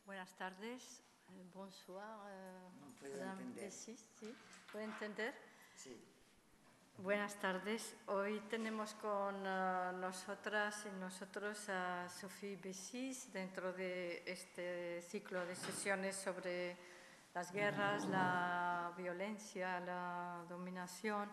Buenas tardes, bonsoir. No puedo entender. Sí, ¿puede entender? Sí. Buenas tardes. Hoy tenemos con nosotras y nosotros a Sophie Bessis dentro de este ciclo de sesiones sobre las guerras, la violencia, la dominación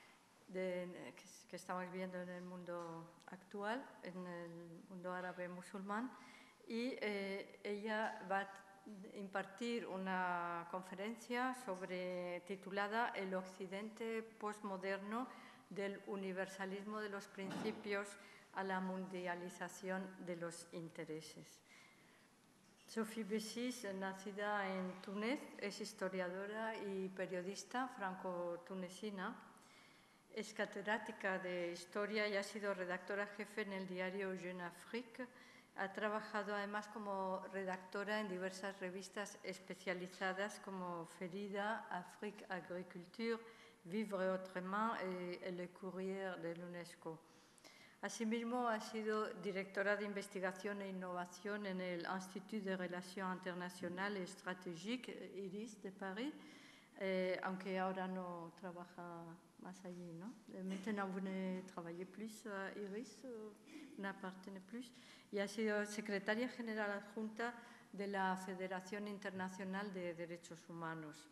que estamos viendo en el mundo actual, en el mundo árabe musulmán. Y ella va a impartir una conferencia titulada El Occidente postmoderno del universalismo de los principios a la mundialización de los intereses. Sophie Bessis, nacida en Túnez, es historiadora y periodista franco-tunecina. Es catedrática de Historia y ha sido redactora jefe en el diario Jeune Afrique. Ha trabajado además como redactora en diversas revistas especializadas como Ferida, Afrique Agriculture, Vivre Autrement y Le Courrier de l'UNESCO. Asimismo, ha sido directora de investigación e innovación en el Institut de Relations Internationales et Stratégiques, IRIS, de París, aunque ahora no trabaja más allí, ¿no? Maintenant, vous ne travaillez plus à IRIS, n'appartenez plus. Y ha sido secretaria general adjunta de la Federación Internacional de Derechos Humanos.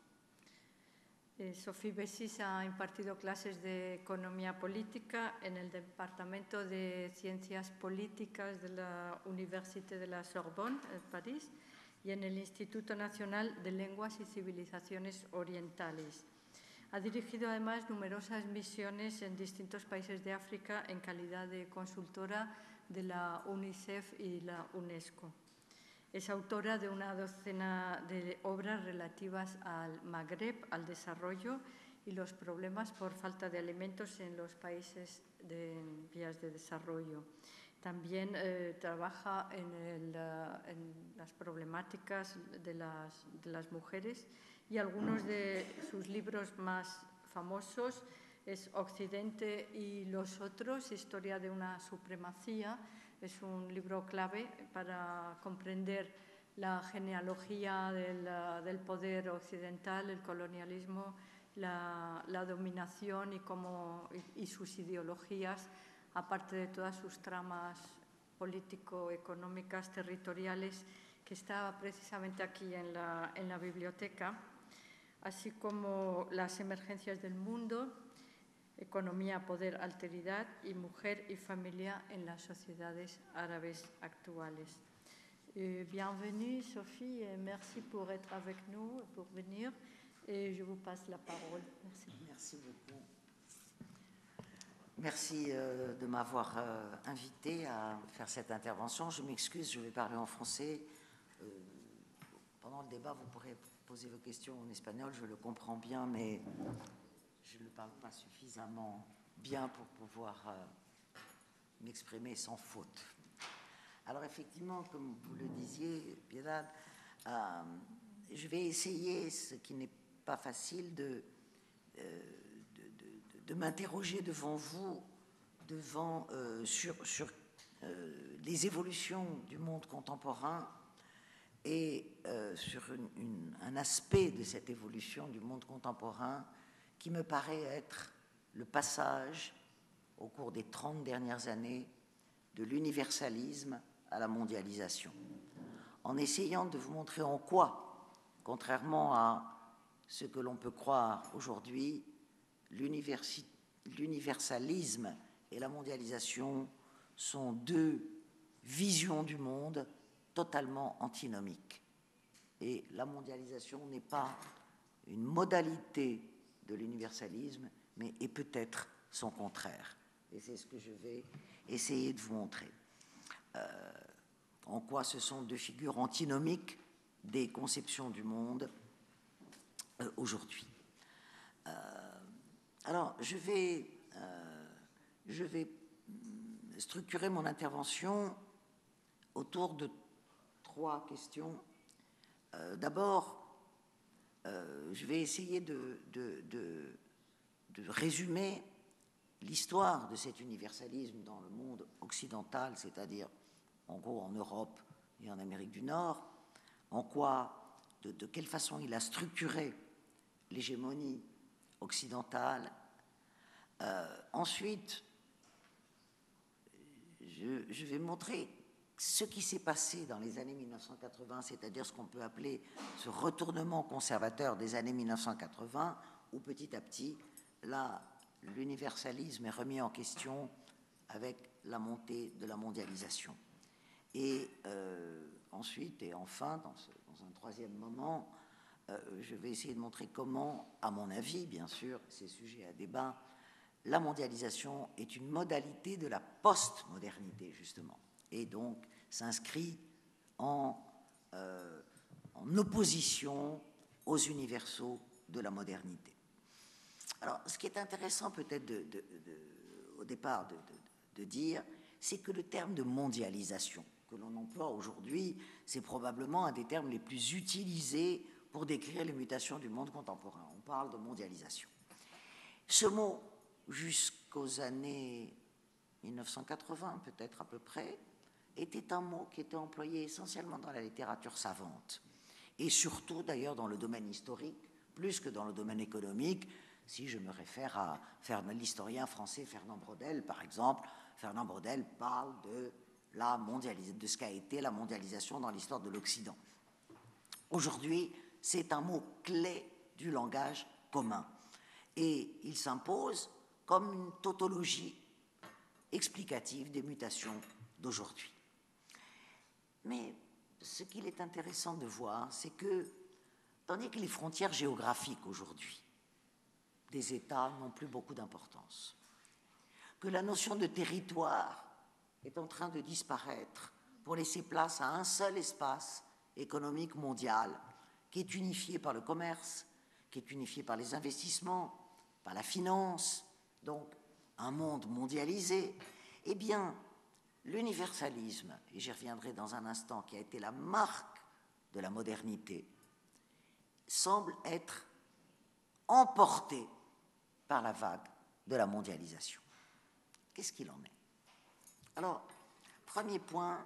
Sophie Bessis ha impartido clases de Economía Política en el Departamento de Ciencias Políticas de la Université de la Sorbonne, en París, y en el Instituto Nacional de Lenguas y Civilizaciones Orientales. Ha dirigido además numerosas misiones en distintos países de África en calidad de consultora de la UNICEF y la UNESCO. Es autora de una docena de obras relativas al Magreb, al desarrollo y los problemas por falta de alimentos en los países en vías de desarrollo. También trabaja en las problemáticas de las mujeres y algunos de sus libros más famosos es Occidente y los otros, Historia de una supremacía. Es un libro clave para comprender la genealogía del poder occidental, el colonialismo, la dominación y sus ideologías, aparte de todas sus tramas político-económicas, territoriales, que está precisamente aquí en la biblioteca, así como las emergencias del mundo, economía, poder, alteridad y mujer y familia en las sociedades árabes actuales. Bienvenue Sophie et merci pour être avec nous, pour venir. Et je vous passe la parole. Merci. Merci beaucoup. Merci de m'avoir invité à faire cette intervention. Je m'excuse, je vais parler en français. Pendant le débat, vous pourrez poser vos questions en espagnol, je le comprends bien, mais je ne le parle pas suffisamment bien pour pouvoir m'exprimer sans faute. Alors effectivement, comme vous le disiez, Piedad, je vais essayer, ce qui n'est pas facile, de m'interroger devant vous sur les évolutions du monde contemporain et sur un aspect de cette évolution du monde contemporain qui me paraît être le passage, au cours des 30 dernières années, de l'universalisme à la mondialisation, en essayant de vous montrer en quoi, contrairement à ce que l'on peut croire aujourd'hui, l'universalisme et la mondialisation sont deux visions du monde totalement antinomiques. Et la mondialisation n'est pas une modalité de l'universalisme, mais est peut-être son contraire. Et c'est ce que je vais essayer de vous montrer. En quoi ce sont deux figures antinomiques des conceptions du monde aujourd'hui. Alors, je vais structurer mon intervention autour de 3 questions. D'abord, je vais essayer de résumer l'histoire de cet universalisme dans le monde occidental, c'est-à-dire en gros en Europe et en Amérique du Nord, en quoi, de quelle façon il a structuré l'hégémonie occidentale. Ensuite, je vais montrer ce qui s'est passé dans les années 1980, c'est-à-dire ce qu'on peut appeler ce retournement conservateur des années 1980, où petit à petit, là, l'universalisme est remis en question avec la montée de la mondialisation. Et ensuite, et enfin, dans un troisième moment, je vais essayer de montrer comment, à mon avis, bien sûr, c'est sujet à débat, la mondialisation est une modalité de la post-modernité, justement, et donc s'inscrit en opposition aux universaux de la modernité. Alors, ce qui est intéressant peut-être au départ de dire, c'est que le terme de mondialisation que l'on emploie aujourd'hui, c'est probablement un des termes les plus utilisés pour décrire les mutations du monde contemporain. On parle de mondialisation. Ce mot, jusqu'aux années 1980, peut-être à peu près, était un mot qui était employé essentiellement dans la littérature savante, et surtout d'ailleurs dans le domaine historique, plus que dans le domaine économique. Si je me réfère à l'historien français Fernand Braudel, par exemple, Fernand Braudel parle de ce qu'a été la mondialisation dans l'histoire de l'Occident. Aujourd'hui, c'est un mot clé du langage commun, et il s'impose comme une tautologie explicative des mutations d'aujourd'hui. Mais ce qu'il est intéressant de voir, c'est que, tandis que les frontières géographiques aujourd'hui des États n'ont plus beaucoup d'importance, que la notion de territoire est en train de disparaître pour laisser place à un seul espace économique mondial qui est unifié par le commerce, qui est unifié par les investissements, par la finance, donc un monde mondialisé, eh bien, l'universalisme, et j'y reviendrai dans un instant, qui a été la marque de la modernité, semble être emporté par la vague de la mondialisation. Qu'est-ce qu'il en est? Alors, premier point,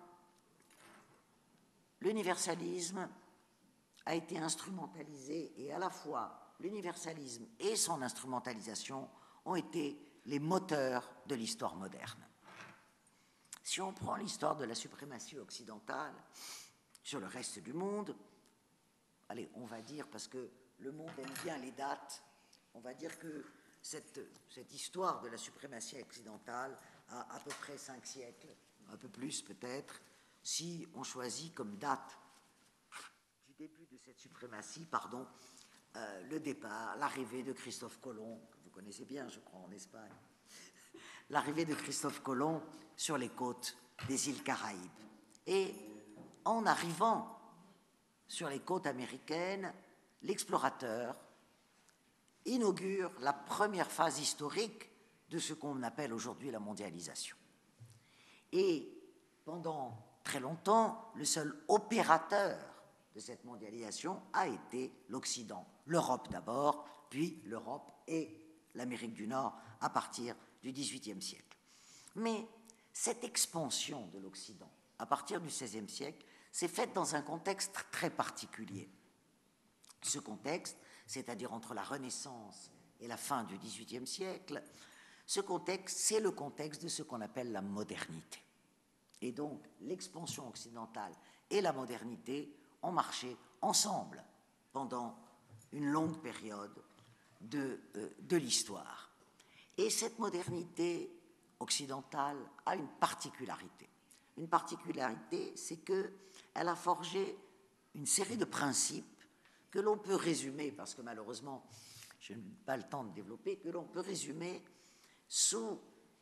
l'universalisme a été instrumentalisé, et à la fois l'universalisme et son instrumentalisation ont été les moteurs de l'histoire moderne. Si on prend l'histoire de la suprématie occidentale sur le reste du monde, allez, on va dire, parce que le monde aime bien les dates, on va dire que cette histoire de la suprématie occidentale a à peu près 5 siècles, un peu plus peut-être, si on choisit comme date du début de cette suprématie, le départ, l'arrivée de Christophe Colomb, que vous connaissez bien, je crois, en Espagne, l'arrivée de Christophe Colomb sur les côtes des îles Caraïbes. Et en arrivant sur les côtes américaines, l'explorateur inaugure la première phase historique de ce qu'on appelle aujourd'hui la mondialisation. Et pendant très longtemps, le seul opérateur de cette mondialisation a été l'Occident, l'Europe d'abord, puis l'Europe et l'Amérique du Nord à partir du XVIIIe siècle. Mais cette expansion de l'Occident à partir du XVIe siècle s'est faite dans un contexte très particulier. Ce contexte, c'est-à-dire entre la Renaissance et la fin du XVIIIe siècle, ce contexte, c'est le contexte de ce qu'on appelle la modernité. Et donc, l'expansion occidentale et la modernité ont marché ensemble pendant une longue période de l'histoire. Et cette modernité occidentale a une particularité. Une particularité, c'est qu'elle a forgé une série de principes que l'on peut résumer, parce que malheureusement, je n'ai pas le temps de développer, que l'on peut résumer sous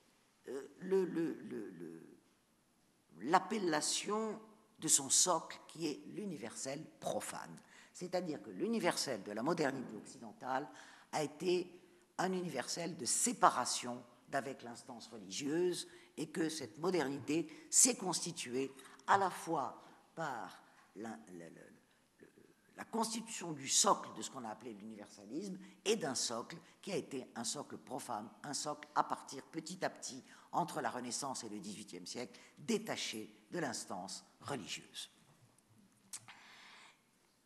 l'appellation de son socle qui est l'universel profane. C'est-à-dire que l'universel de la modernité occidentale a été un universel de séparation d'avec l'instance religieuse, et que cette modernité s'est constituée à la fois par la constitution du socle de ce qu'on a appelé l'universalisme et d'un socle qui a été un socle profane, un socle à partir petit à petit, entre la Renaissance et le XVIIIe siècle, détaché de l'instance religieuse.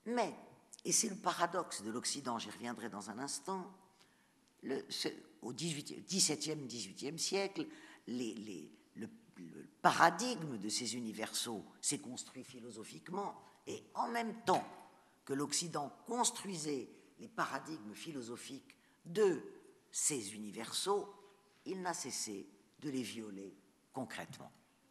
Mais, et c'est le paradoxe de l'Occident, j'y reviendrai dans un instant, au XVIIe, XVIIIe siècle, le paradigme de ces universaux s'est construit philosophiquement, et en même temps que l'Occident construisait les paradigmes philosophiques de ces universaux, il n'a cessé de les violer concrètement.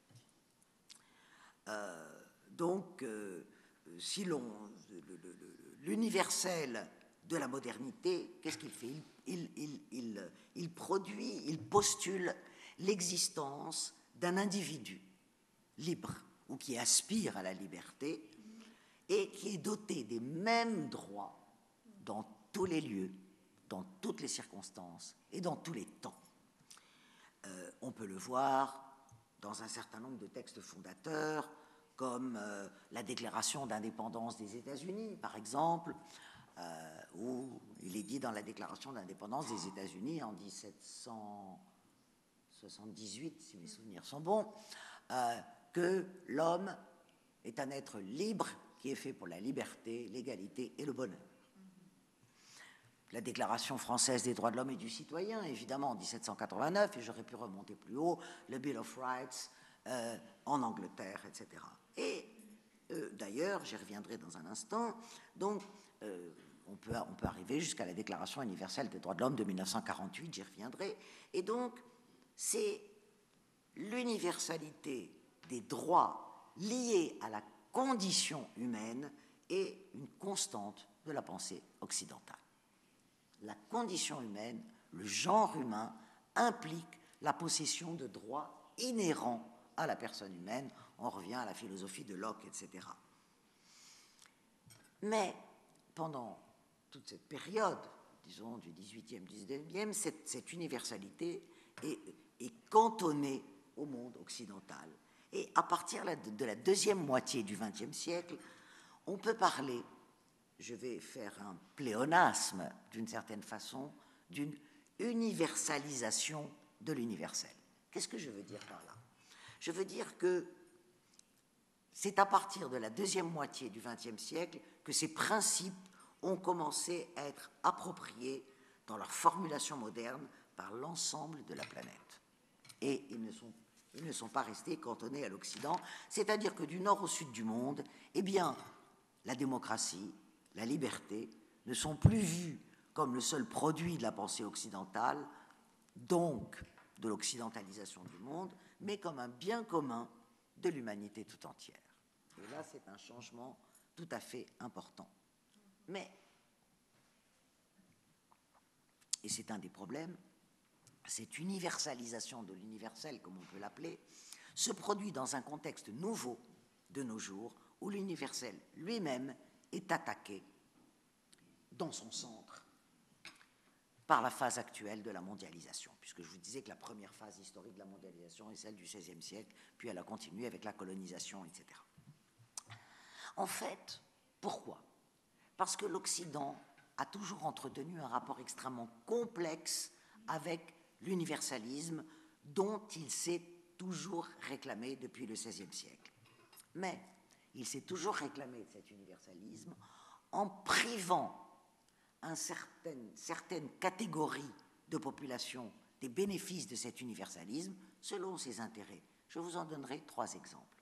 Si l'universel de la modernité, qu'est-ce qu'il fait? Il produit, il postule l'existence d'un individu libre ou qui aspire à la liberté et qui est doté des mêmes droits dans tous les lieux, dans toutes les circonstances et dans tous les temps. On peut le voir dans un certain nombre de textes fondateurs, comme la Déclaration d'indépendance des États-Unis, par exemple, où il est dit dans la Déclaration d'indépendance des États-Unis en 1778, si mes souvenirs sont bons, que l'homme est un être libre qui est fait pour la liberté, l'égalité et le bonheur. La Déclaration française des droits de l'homme et du citoyen, évidemment, en 1789, et j'aurais pu remonter plus haut, le Bill of Rights en Angleterre, etc. Et d'ailleurs, j'y reviendrai dans un instant, donc on peut arriver jusqu'à la Déclaration universelle des droits de l'homme de 1948, j'y reviendrai, et donc c'est l'universalité des droits liés à la condition humaine et une constante de la pensée occidentale. La condition humaine, le genre humain, implique la possession de droits inhérents à la personne humaine. On revient à la philosophie de Locke, etc. Mais pendant toute cette période, disons du XVIIIe, XIXe, cette universalité est cantonnée au monde occidental. Et à partir de la deuxième moitié du XXe siècle, on peut parler, je vais faire un pléonasme d'une certaine façon, d'une universalisation de l'universel. Qu'est-ce que je veux dire par là? Je veux dire que c'est à partir de la deuxième moitié du XXe siècle que ces principes ont commencé à être appropriés dans leur formulation moderne par l'ensemble de la planète. Et ils ne sont pas restés cantonnés à l'Occident, c'est-à-dire que du nord au sud du monde, eh bien, la démocratie, la liberté ne sont plus vues comme le seul produit de la pensée occidentale, donc de l'occidentalisation du monde, mais comme un bien commun de l'humanité tout entière. Et là, c'est un changement tout à fait important. Mais, et c'est un des problèmes, cette universalisation de l'universel, comme on peut l'appeler, se produit dans un contexte nouveau de nos jours, où l'universel lui-même est attaqué dans son centre par la phase actuelle de la mondialisation, puisque je vous disais que la première phase historique de la mondialisation est celle du XVIe siècle, puis elle a continué avec la colonisation, etc. En fait, pourquoi? Parce que l'Occident a toujours entretenu un rapport extrêmement complexe avec l'universalisme dont il s'est toujours réclamé depuis le XVIe siècle. Mais il s'est toujours réclamé de cet universalisme en privant certaines catégories de population des bénéfices de cet universalisme selon ses intérêts. Je vous en donnerai 3 exemples.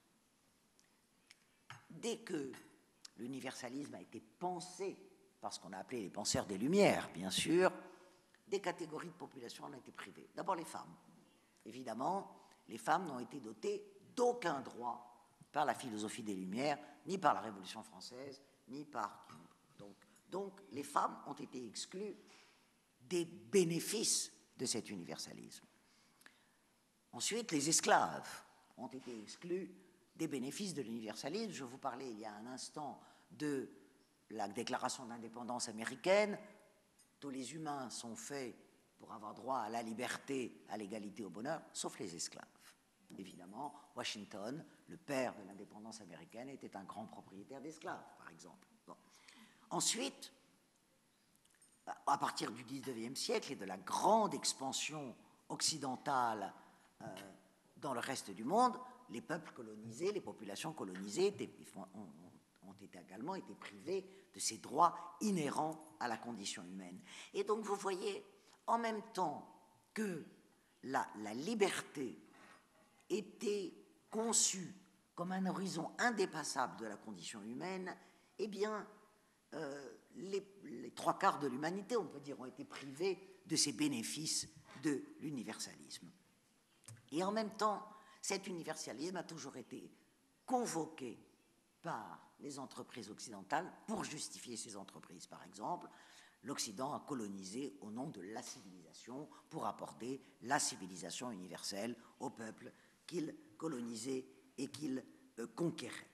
Dès que l'universalisme a été pensé par ce qu'on a appelé les penseurs des Lumières, bien sûr, des catégories de population en ont été privées. D'abord les femmes. Évidemment, les femmes n'ont été dotées d'aucun droit par la philosophie des Lumières, ni par la Révolution française, ni par... Donc les femmes ont été exclues des bénéfices de cet universalisme. Ensuite, les esclaves ont été exclus des bénéfices de l'universalisme. Je vous parlais il y a un instant de la Déclaration d'indépendance américaine. Tous les humains sont faits pour avoir droit à la liberté, à l'égalité, au bonheur, sauf les esclaves. Évidemment, Washington, le père de l'indépendance américaine, était un grand propriétaire d'esclaves, par exemple. Bon. Ensuite, à partir du XIXe siècle et de la grande expansion occidentale dans le reste du monde, les peuples colonisés, les populations colonisées ont ont également été privés de ces droits inhérents à la condition humaine. Et donc vous voyez, en même temps que la liberté était conçue comme un horizon indépassable de la condition humaine, eh bien, les trois quarts de l'humanité, on peut dire, ont été privés de ces bénéfices de l'universalisme. Et en même temps, cet universalisme a toujours été convoqué par les entreprises occidentales pour justifier ces entreprises. Par exemple, l'Occident a colonisé au nom de la civilisation pour apporter la civilisation universelle aux peuples qu'il colonisait et qu'il conquérait.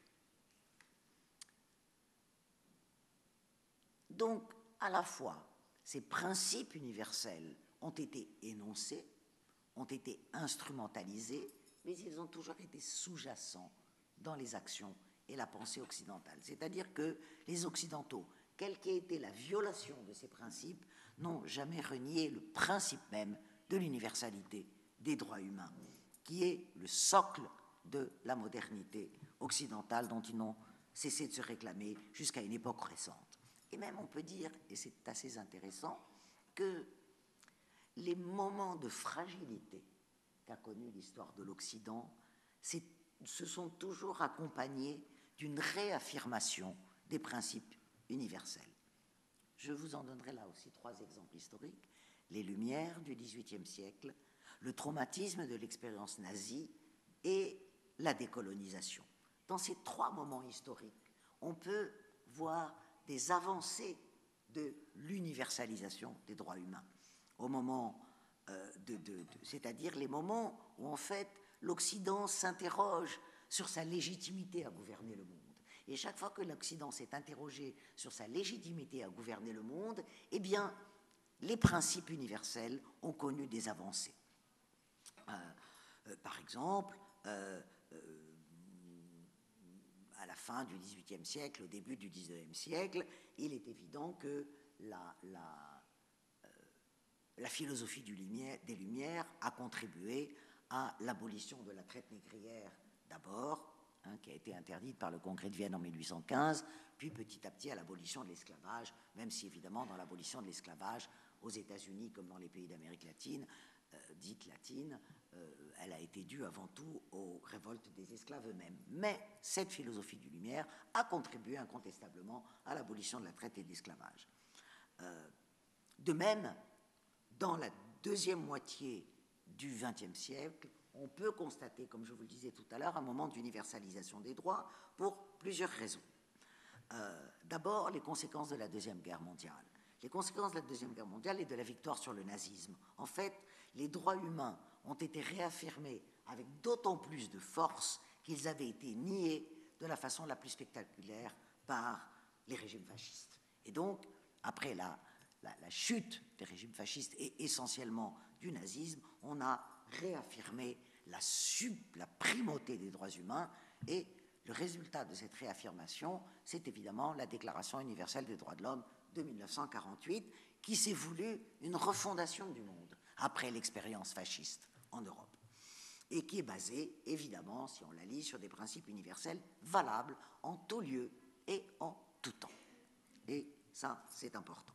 Donc, à la fois, ces principes universels ont été énoncés, ont été instrumentalisés, mais ils ont toujours été sous-jacents dans les actions et la pensée occidentale. C'est-à-dire que les Occidentaux, quelle qu'ait été la violation de ces principes, n'ont jamais renié le principe même de l'universalité des droits humains, qui est le socle de la modernité occidentale dont ils n'ont cessé de se réclamer jusqu'à une époque récente. Et même on peut dire, et c'est assez intéressant, que les moments de fragilité qu'a connue l'histoire de l'Occident se sont toujours accompagnés d'une réaffirmation des principes universels. Je vous en donnerai là aussi 3 exemples historiques. Les Lumières du XVIIIe siècle, le traumatisme de l'expérience nazie et la décolonisation. Dans ces 3 moments historiques, on peut voir des avancées de l'universalisation des droits humains. Au moment c'est-à-dire les moments où en fait l'Occident s'interroge sur sa légitimité à gouverner le monde. Et chaque fois que l'Occident s'est interrogé sur sa légitimité à gouverner le monde, eh bien, les principes universels ont connu des avancées. Par exemple, à la fin du XVIIIe siècle, au début du XIXe siècle, il est évident que la philosophie des Lumières a contribué à l'abolition de la traite négrière d'abord, qui a été interdite par le Congrès de Vienne en 1815, puis petit à petit à l'abolition de l'esclavage, même si évidemment dans l'abolition de l'esclavage aux États-Unis comme dans les pays d'Amérique latine, dite latine, elle a été due avant tout aux révoltes des esclaves eux-mêmes. Mais cette philosophie du Lumière a contribué incontestablement à l'abolition de la traite et de l'esclavage. De même, dans la deuxième moitié du XXe siècle, on peut constater, comme je vous le disais tout à l'heure, un moment d'universalisation des droits pour plusieurs raisons. D'abord, les conséquences de la Deuxième Guerre mondiale. Les conséquences de la Deuxième Guerre mondiale et de la victoire sur le nazisme. En fait, les droits humains ont été réaffirmés avec d'autant plus de force qu'ils avaient été niés de la façon la plus spectaculaire par les régimes fascistes. Et donc, après la chute des régimes fascistes et essentiellement du nazisme, on a réaffirmé la primauté des droits humains, et le résultat de cette réaffirmation, c'est évidemment la Déclaration universelle des droits de l'homme de 1948, qui s'est voulu une refondation du monde après l'expérience fasciste en Europe, et qui est basée, évidemment, si on la lit, sur des principes universels valables en tout lieu et en tout temps. Et ça, c'est important.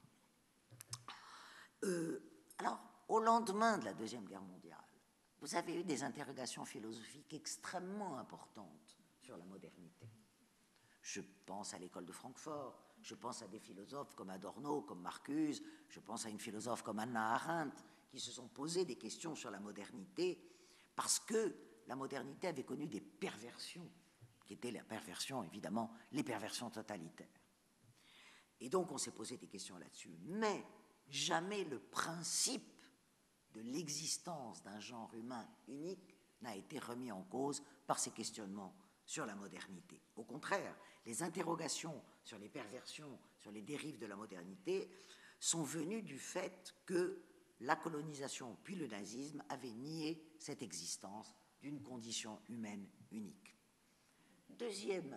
Alors, au lendemain de la Deuxième Guerre mondiale, vous avez eu des interrogations philosophiques extrêmement importantes sur la modernité. Je pense à l'école de Francfort, je pense à des philosophes comme Adorno, comme Marcuse, je pense à une philosophe comme Hannah Arendt, qui se sont posé des questions sur la modernité, parce que la modernité avait connu des perversions, qui étaient la perversion, évidemment, les perversions totalitaires. Et donc on s'est posé des questions là-dessus. Mais jamais le principe de l'existence d'un genre humain unique n'a été remis en cause par ces questionnements sur la modernité. Au contraire, les interrogations sur les perversions, sur les dérives de la modernité sont venues du fait que la colonisation puis le nazisme avaient nié cette existence d'une condition humaine unique. Deuxième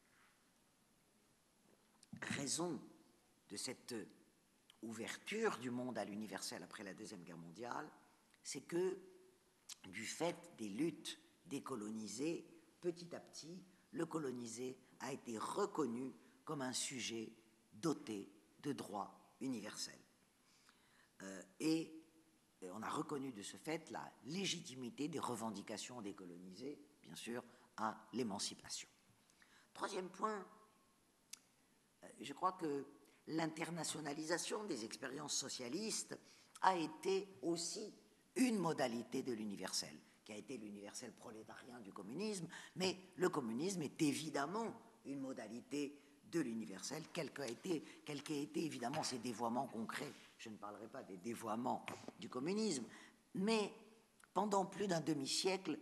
raison de cette ouverture du monde à l'universel après la Deuxième Guerre mondiale, c'est que, du fait des luttes des colonisés, petit à petit, le colonisé a été reconnu comme un sujet doté de droits universels. Et on a reconnu de ce fait la légitimité des revendications décolonisées, bien sûr, à l'émancipation. Troisième point, je crois que l'internationalisation des expériences socialistes a été aussi une modalité de l'universel, qui a été l'universel prolétarien du communisme, mais le communisme est évidemment une modalité de l'universel, quel qu'aient été évidemment ses dévoiements concrets. Je ne parlerai pas des dévoiements du communisme, mais pendant plus d'un demi-siècle,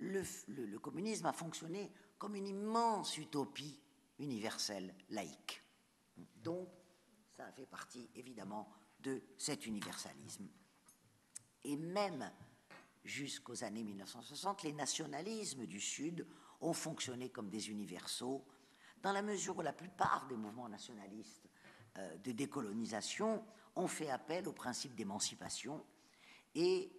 le communisme a fonctionné comme une immense utopie universelle laïque. Donc, ça a fait partie évidemment de cet universalisme. Et même jusqu'aux années 1960, les nationalismes du Sud ont fonctionné comme des universaux, dans la mesure où la plupart des mouvements nationalistes de décolonisation ont fait appel au principe d'émancipation, et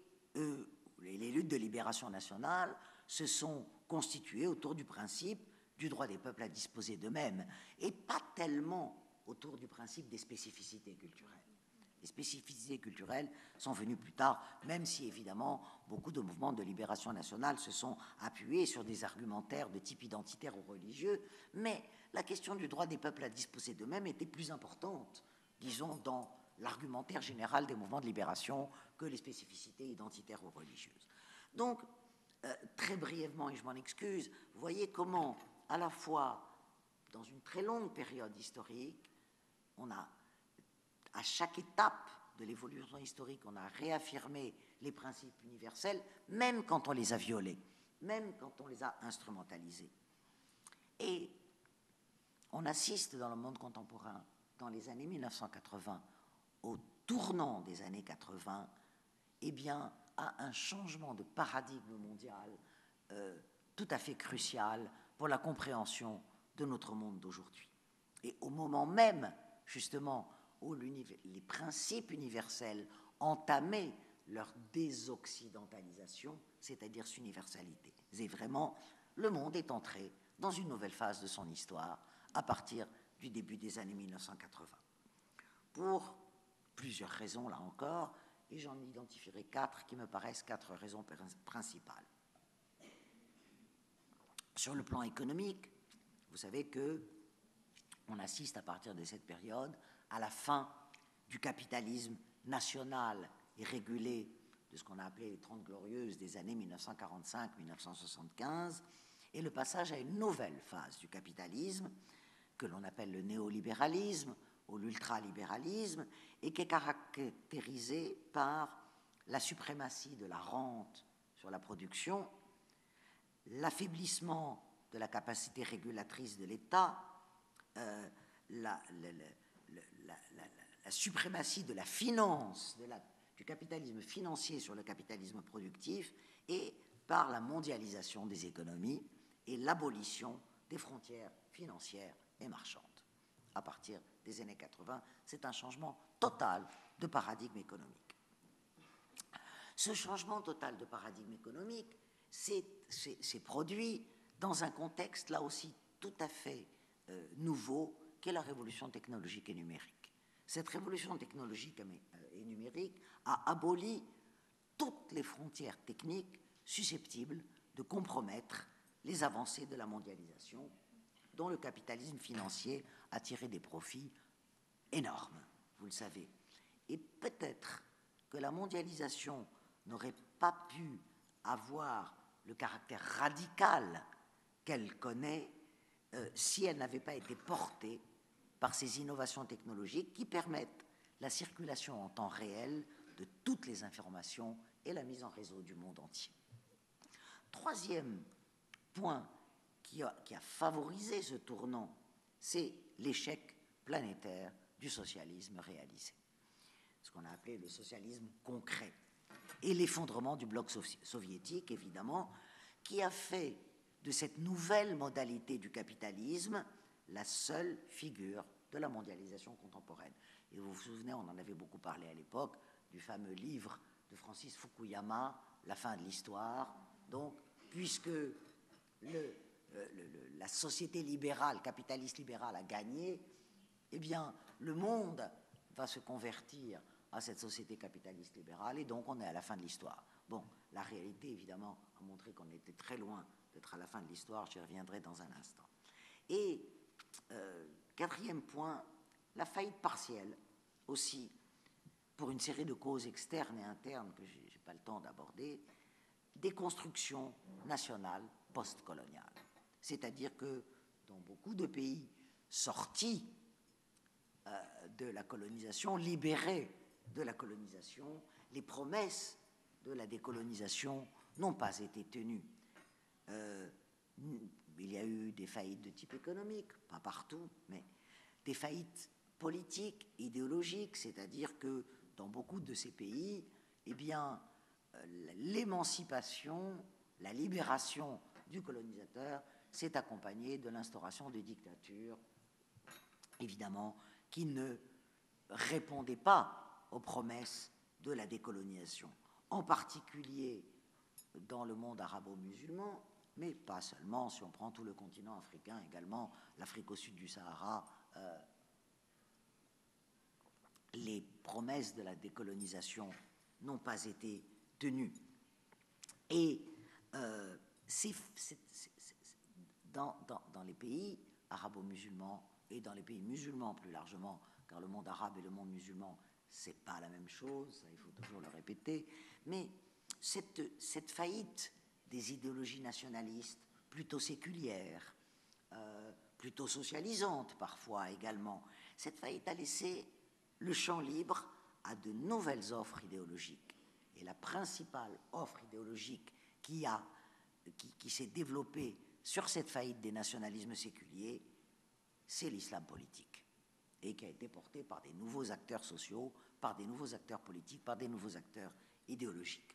les luttes de libération nationale se sont constituées autour du principe du droit des peuples à disposer d'eux-mêmes, et pas tellement autour du principe des spécificités culturelles. Les spécificités culturelles sont venues plus tard, même si évidemment beaucoup de mouvements de libération nationale se sont appuyés sur des argumentaires de type identitaire ou religieux, mais la question du droit des peuples à disposer d'eux-mêmes était plus importante, disons, dans l'argumentaire général des mouvements de libération que les spécificités identitaires ou religieuses. Donc, très brièvement, et je m'en excuse, vous voyez comment, à la fois, dans une très longue période historique, on a, à chaque étape de l'évolution historique, on a réaffirmé les principes universels, même quand on les a violés, même quand on les a instrumentalisés. Et on assiste dans le monde contemporain, dans les années 1980, au tournant des années 80, eh bien, à un changement de paradigme mondial tout à fait crucial pour la compréhension de notre monde d'aujourd'hui. Et au moment même, justement, où les principes universels entamaient leur désoccidentalisation, c'est-à-dire son universalité. Et vraiment, le monde est entré dans une nouvelle phase de son histoire à partir du début des années 1980. Pour plusieurs raisons, là encore, et j'en identifierai 4 qui me paraissent 4 raisons principales. Sur le plan économique, vous savez que on assiste à partir de cette période à la fin du capitalisme national et régulé de ce qu'on a appelé les 30 glorieuses des années 1945-1975 et le passage à une nouvelle phase du capitalisme que l'on appelle le néolibéralisme ou l'ultralibéralisme et qui est caractérisé par la suprématie de la rente sur la production, l'affaiblissement de la capacité régulatrice de l'État, la suprématie de la finance, du capitalisme financier sur le capitalisme productif et par la mondialisation des économies et l'abolition des frontières financières et marchandes. À partir des années 80, c'est un changement total de paradigme économique. Ce changement total de paradigme économique s'est produit dans un contexte là aussi tout à fait nouveau qu'est la révolution technologique et numérique. Cette révolution technologique et numérique a aboli toutes les frontières techniques susceptibles de compromettre les avancées de la mondialisation dont le capitalisme financier a tiré des profits énormes, vous le savez. Et peut-être que la mondialisation n'aurait pas pu avoir le caractère radical qu'elle connaît si elle n'avait pas été portée par ces innovations technologiques qui permettent la circulation en temps réel de toutes les informations et la mise en réseau du monde entier. Troisième point qui a favorisé ce tournant, c'est l'échec planétaire du socialisme réalisé, ce qu'on a appelé le socialisme concret, et l'effondrement du bloc soviétique, évidemment, qui a fait de cette nouvelle modalité du capitalisme la seule figure de la mondialisation contemporaine. Et vous vous souvenez, on en avait beaucoup parlé à l'époque, du fameux livre de Francis Fukuyama, La fin de l'histoire. Donc, puisque la société libérale, capitaliste libérale a gagné, eh bien, le monde va se convertir à cette société capitaliste libérale, et donc on est à la fin de l'histoire. Bon, la réalité, évidemment, a montré qu'on était très loin d'être à la fin de l'histoire, j'y reviendrai dans un instant. Et quatrième point, la faillite partielle aussi, pour une série de causes externes et internes que je n'ai pas le temps d'aborder, des constructions nationales post-coloniales. C'est-à-dire que dans beaucoup de pays sortis de la colonisation, libérés de la colonisation, les promesses de la décolonisation n'ont pas été tenues. Il y a eu des faillites de type économique, pas partout, mais des faillites politiques, idéologiques, c'est-à-dire que dans beaucoup de ces pays, eh bien, l'émancipation, la libération du colonisateur s'est accompagnée de l'instauration de dictatures, évidemment, qui ne répondaient pas aux promesses de la décolonisation, en particulier dans le monde arabo-musulman, mais pas seulement, si on prend tout le continent africain également, l'Afrique au sud du Sahara, les promesses de la décolonisation n'ont pas été tenues. Et dans les pays arabo-musulmans et dans les pays musulmans plus largement, car le monde arabe et le monde musulman, ce n'est pas la même chose, ça, il faut toujours le répéter, mais cette faillite des idéologies nationalistes, plutôt séculières, plutôt socialisantes parfois également, cette faillite a laissé le champ libre à de nouvelles offres idéologiques. Et la principale offre idéologique qui s'est développée sur cette faillite des nationalismes séculiers, c'est l'islam politique, et qui a été portée par des nouveaux acteurs sociaux, par des nouveaux acteurs politiques, par des nouveaux acteurs idéologiques.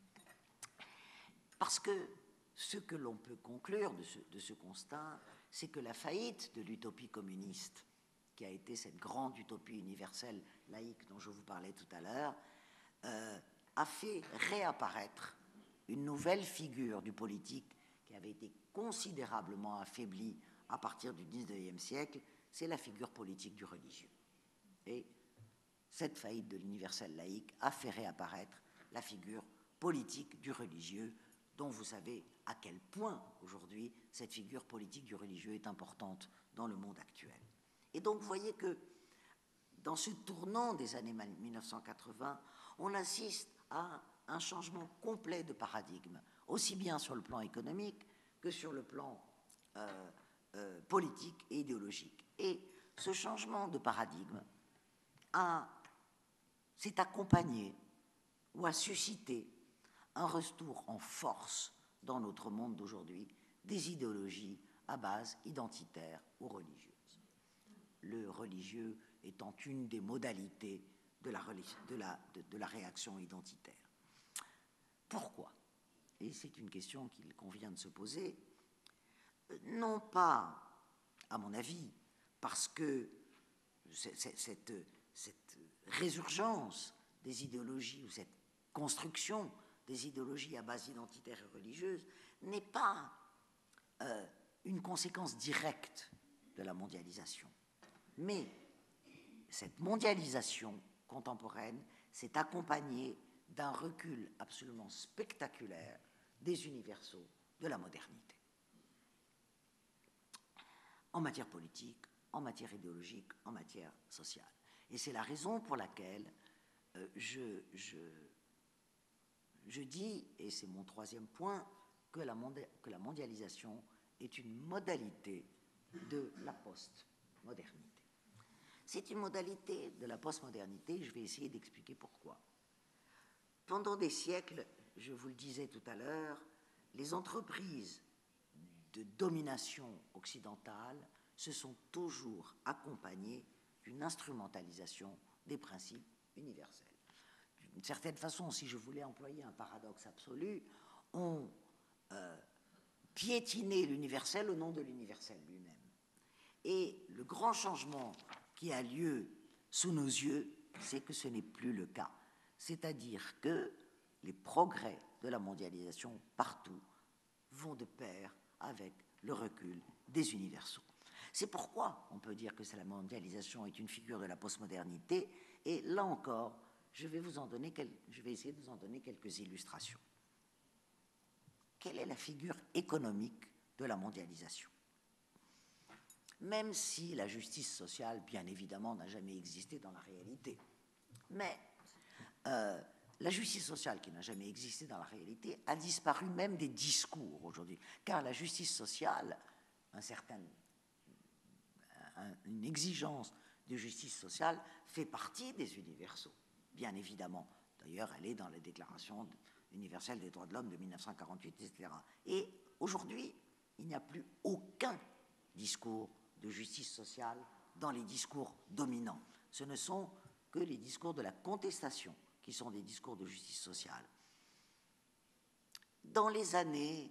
Parce que ce que l'on peut conclure de ce constat, c'est que la faillite de l'utopie communiste, qui a été cette grande utopie universelle laïque dont je vous parlais tout à l'heure, a fait réapparaître une nouvelle figure du politique qui avait été considérablement affaiblie à partir du XIXe siècle, c'est la figure politique du religieux. Et cette faillite de l'universel laïque a fait réapparaître la figure politique du religieux, dont vous savez à quel point aujourd'hui cette figure politique du religieux est importante dans le monde actuel. Et donc vous voyez que dans ce tournant des années 1980, on assiste à un changement complet de paradigme, aussi bien sur le plan économique que sur le plan politique et idéologique. Et ce changement de paradigme s'est accompagné ou a suscité un retour en force dans notre monde d'aujourd'hui des idéologies à base identitaire ou religieuse. Le religieux étant une des modalités de la réaction identitaire. Pourquoi? Et c'est une question qu'il convient de se poser, non pas, à mon avis, parce que cette résurgence des idéologies ou cette construction des idéologies à base identitaire et religieuse n'est pas une conséquence directe de la mondialisation. Mais cette mondialisation contemporaine s'est accompagnée d'un recul absolument spectaculaire des universaux de la modernité. En matière politique, en matière idéologique, en matière sociale. Et c'est la raison pour laquelle je dis, et c'est mon troisième point, que la mondialisation est une modalité de la postmodernité. C'est une modalité de la postmodernité, je vais essayer d'expliquer pourquoi. Pendant des siècles, je vous le disais tout à l'heure, les entreprises de domination occidentale se sont toujours accompagnées d'une instrumentalisation des principes universels. D'une certaine façon, si je voulais employer un paradoxe absolu, on piétinait l'universel au nom de l'universel lui-même. Et le grand changement qui a lieu sous nos yeux, c'est que ce n'est plus le cas. C'est-à-dire que les progrès de la mondialisation partout vont de pair avec le recul des universaux. C'est pourquoi on peut dire que la mondialisation est une figure de la postmodernité, et là encore, je vais essayer de vous en donner quelques illustrations. Quelle est la figure économique de la mondialisation? Même si la justice sociale, bien évidemment, n'a jamais existé dans la réalité, mais la justice sociale qui n'a jamais existé dans la réalité a disparu même des discours aujourd'hui, car la justice sociale, une exigence de justice sociale fait partie des universaux, bien évidemment. D'ailleurs, elle est dans la Déclaration universelle des droits de l'homme de 1948, etc. Et aujourd'hui, il n'y a plus aucun discours de justice sociale dans les discours dominants. Ce ne sont que les discours de la contestation qui sont des discours de justice sociale. Dans les années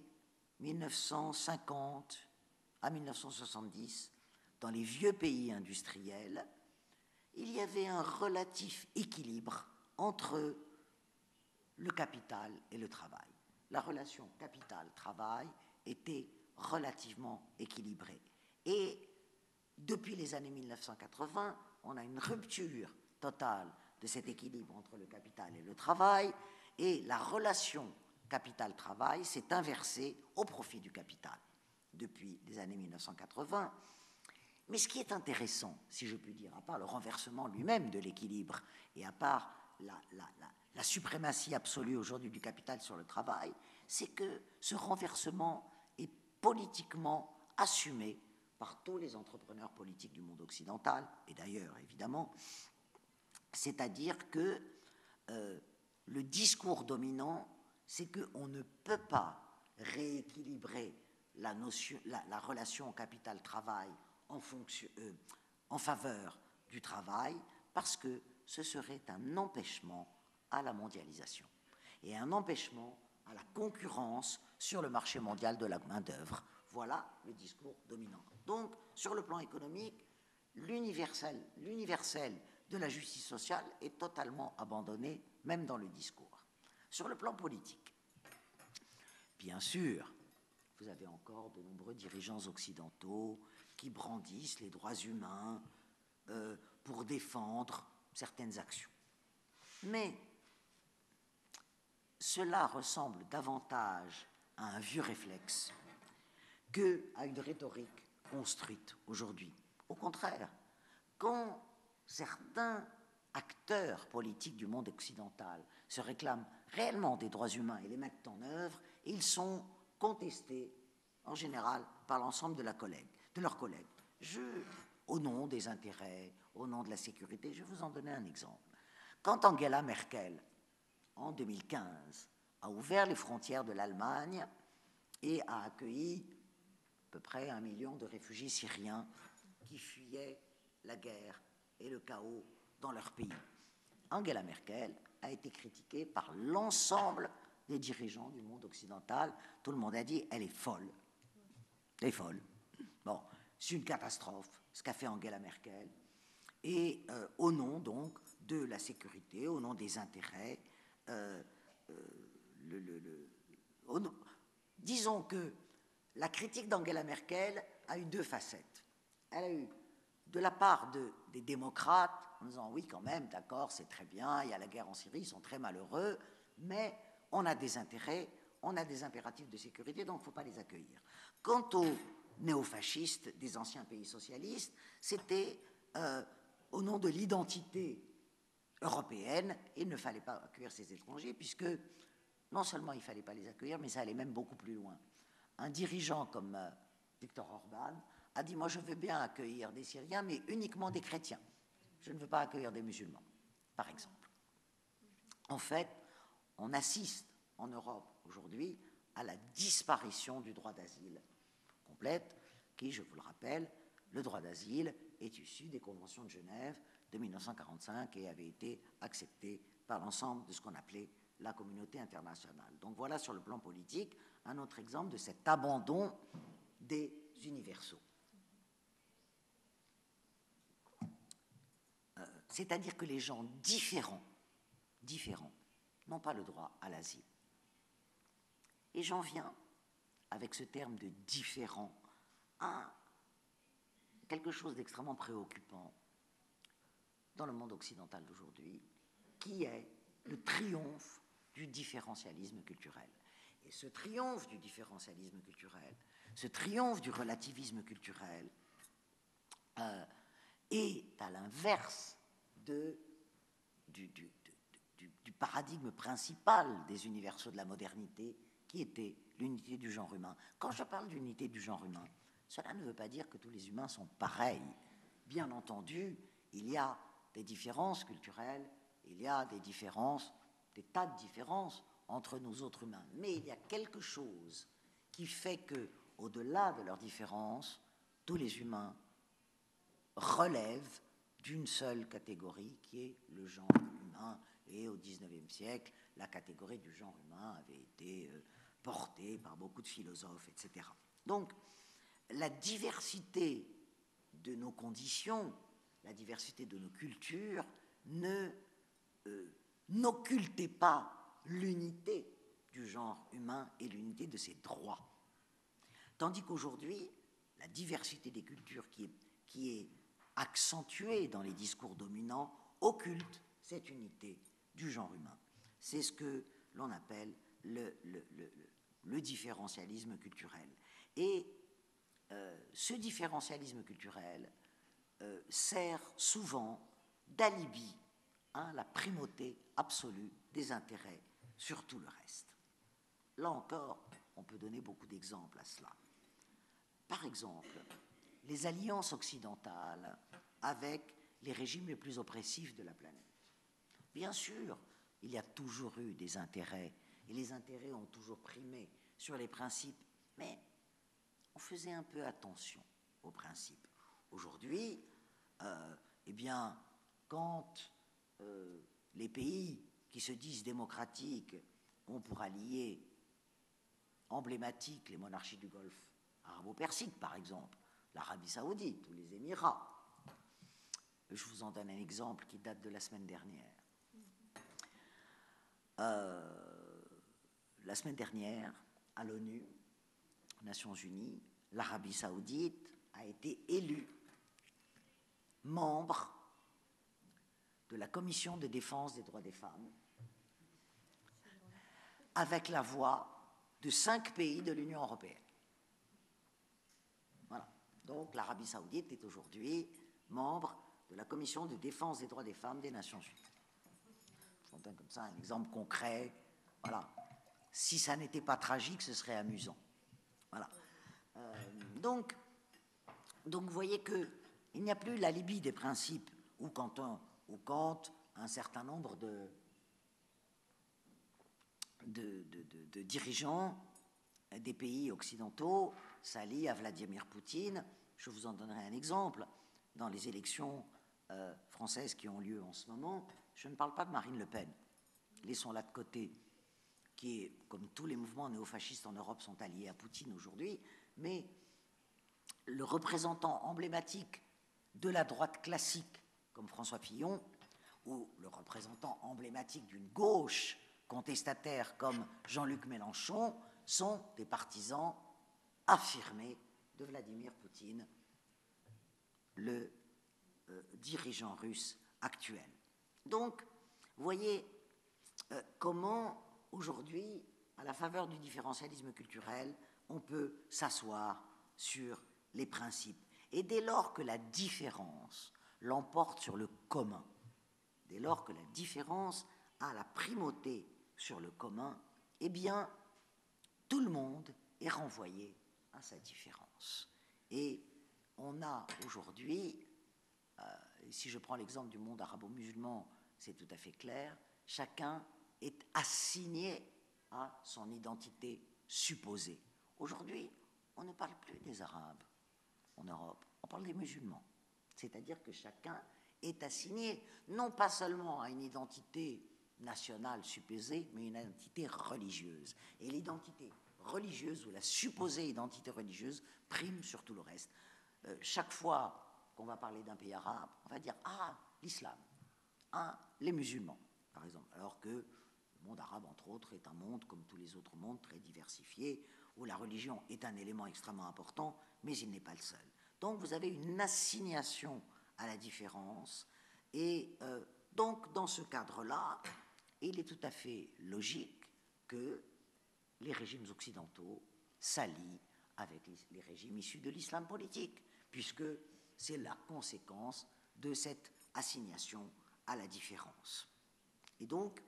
1950 à 1970, dans les vieux pays industriels, il y avait un relatif équilibre entre le capital et le travail. La relation capital-travail était relativement équilibrée. Et depuis les années 1980, on a une rupture totale de cet équilibre entre le capital et le travail, et la relation capital-travail s'est inversée au profit du capital depuis les années 1980. Mais ce qui est intéressant, si je puis dire, à part le renversement lui-même de l'équilibre et à part la suprématie absolue aujourd'hui du capital sur le travail, c'est que ce renversement est politiquement assumé par tous les entrepreneurs politiques du monde occidental, et d'ailleurs, évidemment, c'est-à-dire que le discours dominant, c'est qu'on ne peut pas rééquilibrer la relation capital-travail en faveur du travail, parce que ce serait un empêchement à la mondialisation et un empêchement à la concurrence sur le marché mondial de la main-d'œuvre. Voilà le discours dominant. Donc, sur le plan économique, l'universel de la justice sociale est totalement abandonné, même dans le discours. Sur le plan politique, bien sûr, vous avez encore de nombreux dirigeants occidentaux qui brandissent les droits humains pour défendre certaines actions. Mais cela ressemble davantage à un vieux réflexe qu'à une rhétorique construite aujourd'hui. Au contraire, quand certains acteurs politiques du monde occidental se réclament réellement des droits humains et les mettent en œuvre, ils sont contestés en général par l'ensemble de leurs collègues. Au nom des intérêts, au nom de la sécurité, je vais vous en donner un exemple. Quand Angela Merkel, en 2015, a ouvert les frontières de l'Allemagne et a accueilli à peu près 1 million de réfugiés syriens qui fuyaient la guerre et le chaos dans leur pays, Angela Merkel a été critiquée par l'ensemble des dirigeants du monde occidental. Tout le monde a dit, elle est folle. Elle est folle. Bon, c'est une catastrophe, ce qu'a fait Angela Merkel. Et au nom, donc, de la sécurité, au nom des intérêts, disons que la critique d'Angela Merkel a eu 2 facettes. Elle a eu, de la part des démocrates, en disant oui, quand même, d'accord, c'est très bien, il y a la guerre en Syrie, ils sont très malheureux, mais on a des intérêts, on a des impératifs de sécurité, donc il ne faut pas les accueillir. Quant aux néofascistes des anciens pays socialistes, c'était au nom de l'identité européenne, il ne fallait pas accueillir ces étrangers, puisque non seulement il ne fallait pas les accueillir, mais ça allait même beaucoup plus loin. Un dirigeant comme Viktor Orban a dit, moi je veux bien accueillir des Syriens, mais uniquement des chrétiens. Je ne veux pas accueillir des musulmans, par exemple. En fait, on assiste en Europe aujourd'hui à la disparition du droit d'asile complète, qui, je vous le rappelle, le droit d'asile est issu des conventions de Genève de 1945 et avait été accepté par l'ensemble de ce qu'on appelait la communauté internationale. Donc voilà, sur le plan politique, un autre exemple de cet abandon des universaux. C'est-à-dire que les gens différents n'ont pas le droit à l'asile. Et j'en viens, avec ce terme de différent, à quelque chose d'extrêmement préoccupant dans le monde occidental d'aujourd'hui, qui est le triomphe du différentialisme culturel. Et ce triomphe du différentialisme culturel, ce triomphe du relativisme culturel, est à l'inverse du paradigme principal des universaux de la modernité, qui était l'unité du genre humain. Quand je parle d'unité du genre humain, cela ne veut pas dire que tous les humains sont pareils. Bien entendu, il y a des différences culturelles, il y a des différences, des tas de différences entre nous autres humains. Mais il y a quelque chose qui fait que, au-delà de leurs différences, tous les humains relèvent d'une seule catégorie qui est le genre humain. Et au XIXe siècle, la catégorie du genre humain avait été portée par beaucoup de philosophes, etc. Donc, la diversité de nos conditions, la diversité de nos cultures n'occultait pas l'unité du genre humain et l'unité de ses droits. Tandis qu'aujourd'hui, la diversité des cultures qui est accentuée dans les discours dominants occulte cette unité du genre humain. C'est ce que l'on appelle le différentialisme culturel. Et ce différentialisme culturel sert souvent d'alibi à la primauté absolue des intérêts sur tout le reste. Là encore, on peut donner beaucoup d'exemples à cela. Par exemple, les alliances occidentales avec les régimes les plus oppressifs de la planète. Bien sûr, il y a toujours eu des intérêts, et les intérêts ont toujours primé sur les principes, mais on faisait un peu attention aux principes. Aujourd'hui, eh bien, quand les pays qui se disent démocratiques ont pour alliés emblématiques les monarchies du Golfe arabo-persique, par exemple, l'Arabie saoudite ou les Émirats. Je vous en donne un exemple qui date de la semaine dernière. La semaine dernière, à l'ONU, aux Nations Unies, l'Arabie saoudite a été élue membre de la Commission de défense des droits des femmes, avec la voix de 5 pays de l'Union européenne. Voilà. Donc l'Arabie saoudite est aujourd'hui membre de la Commission de défense des droits des femmes des Nations Unies. Je vous donne comme ça un exemple concret. Voilà. Si ça n'était pas tragique, ce serait amusant. Voilà. Donc, vous voyez qu'il n'y a plus l'alibi des principes, ou quand un certain nombre de dirigeants des pays occidentaux s'allient à Vladimir Poutine. Je vous en donnerai un exemple. Dans les élections françaises qui ont lieu en ce moment, je ne parle pas de Marine Le Pen. Laissons-la de côté, qui est, comme tous les mouvements néofascistes en Europe, sont alliés à Poutine aujourd'hui, mais le représentant emblématique de la droite classique, comme François Fillon, ou le représentant emblématique d'une gauche contestataire comme Jean-Luc Mélenchon, sont des partisans affirmés de Vladimir Poutine, le dirigeant russe actuel. Donc, vous voyez comment, aujourd'hui, à la faveur du différentialisme culturel, on peut s'asseoir sur les principes. Et dès lors que la différence l'emporte sur le commun, dès lors que la différence a la primauté sur le commun, eh bien, tout le monde est renvoyé à sa différence. Et on a aujourd'hui, si je prends l'exemple du monde arabo-musulman, c'est tout à fait clair, chacun est assigné à son identité supposée. Aujourd'hui, on ne parle plus des Arabes en Europe, on parle des musulmans. C'est-à-dire que chacun est assigné non pas seulement à une identité nationale supposée, mais une identité religieuse. Et l'identité religieuse ou la supposée identité religieuse prime sur tout le reste. Chaque fois qu'on va parler d'un pays arabe, on va dire « Ah, l'islam, ah, les musulmans », par exemple. Alors que, monde arabe, entre autres, est un monde, comme tous les autres mondes, très diversifié, où la religion est un élément extrêmement important, mais il n'est pas le seul. Donc vous avez une assignation à la différence, et donc dans ce cadre-là, il est tout à fait logique que les régimes occidentaux s'allient avec les régimes issus de l'islam politique, puisque c'est la conséquence de cette assignation à la différence. Et donc,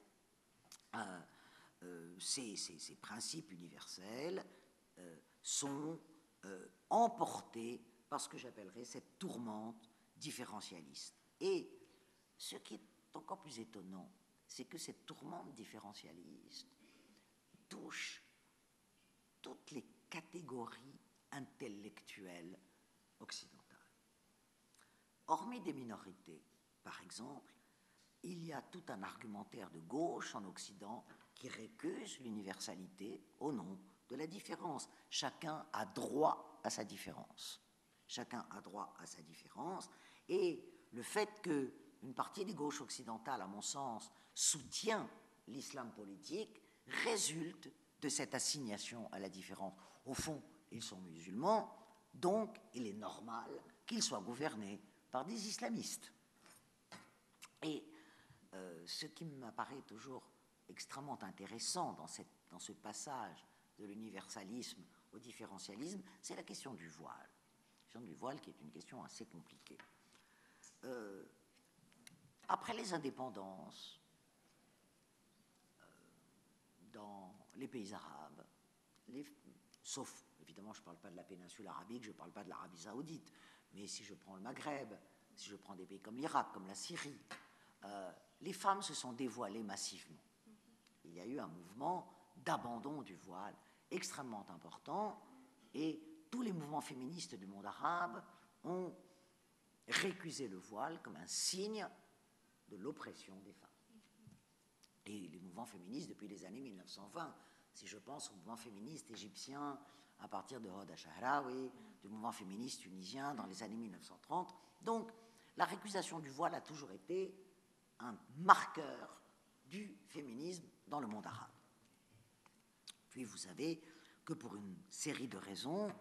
ces principes universels sont emportés par ce que j'appellerais cette tourmente différentialiste. Et ce qui est encore plus étonnant, c'est que cette tourmente différentialiste touche toutes les catégories intellectuelles occidentales. Hormis des minorités, par exemple, il y a tout un argumentaire de gauche en Occident qui récuse l'universalité au nom de la différence. Chacun a droit à sa différence. Chacun a droit à sa différence. Et le fait qu'une partie des gauches occidentales, à mon sens, soutient l'islam politique, résulte de cette assignation à la différence. Au fond, ils sont musulmans, donc il est normal qu'ils soient gouvernés par des islamistes. Et ce qui m'apparaît toujours extrêmement intéressant dans ce passage de l'universalisme au différentialisme, c'est la question du voile. La question du voile qui est une question assez compliquée. Après les indépendances, dans les pays arabes, sauf, évidemment, je ne parle pas de la péninsule arabique, je ne parle pas de l'Arabie saoudite, mais si je prends le Maghreb, si je prends des pays comme l'Irak, comme la Syrie, les femmes se sont dévoilées massivement. Il y a eu un mouvement d'abandon du voile extrêmement important, et tous les mouvements féministes du monde arabe ont récusé le voile comme un signe de l'oppression des femmes. Et les mouvements féministes depuis les années 1920, si je pense au mouvement féministe égyptien à partir de Hoda Shahraoui, du mouvement féministe tunisien dans les années 1930, donc la récusation du voile a toujours été un marqueur du féminisme dans le monde arabe. Puis vous savez que pour une série de raisons,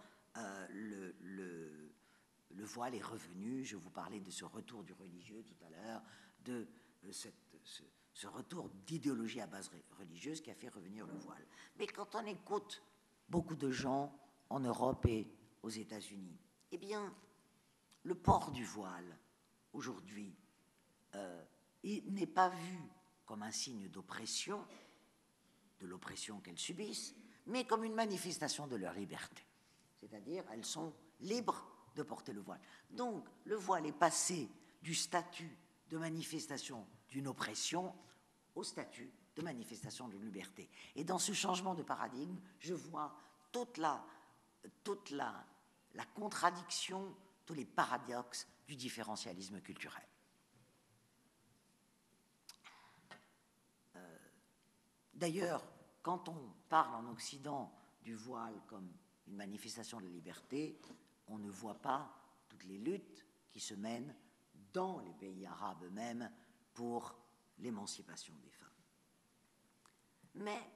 le voile est revenu. Je vous parlais de ce retour du religieux tout à l'heure, de ce retour d'idéologie à base religieuse qui a fait revenir le voile. Mais quand on écoute beaucoup de gens en Europe et aux États-Unis, eh bien, le port du voile, aujourd'hui, il n'est pas vu comme un signe d'oppression, de l'oppression qu'elles subissent, mais comme une manifestation de leur liberté. C'est-à-dire, elles sont libres de porter le voile. Donc, le voile est passé du statut de manifestation d'une oppression au statut de manifestation d'une liberté. Et dans ce changement de paradigme, je vois toute la contradiction, tous les paradoxes du différentialisme culturel. D'ailleurs, quand on parle en Occident du voile comme une manifestation de liberté, on ne voit pas toutes les luttes qui se mènent dans les pays arabes eux-mêmes pour l'émancipation des femmes. Mais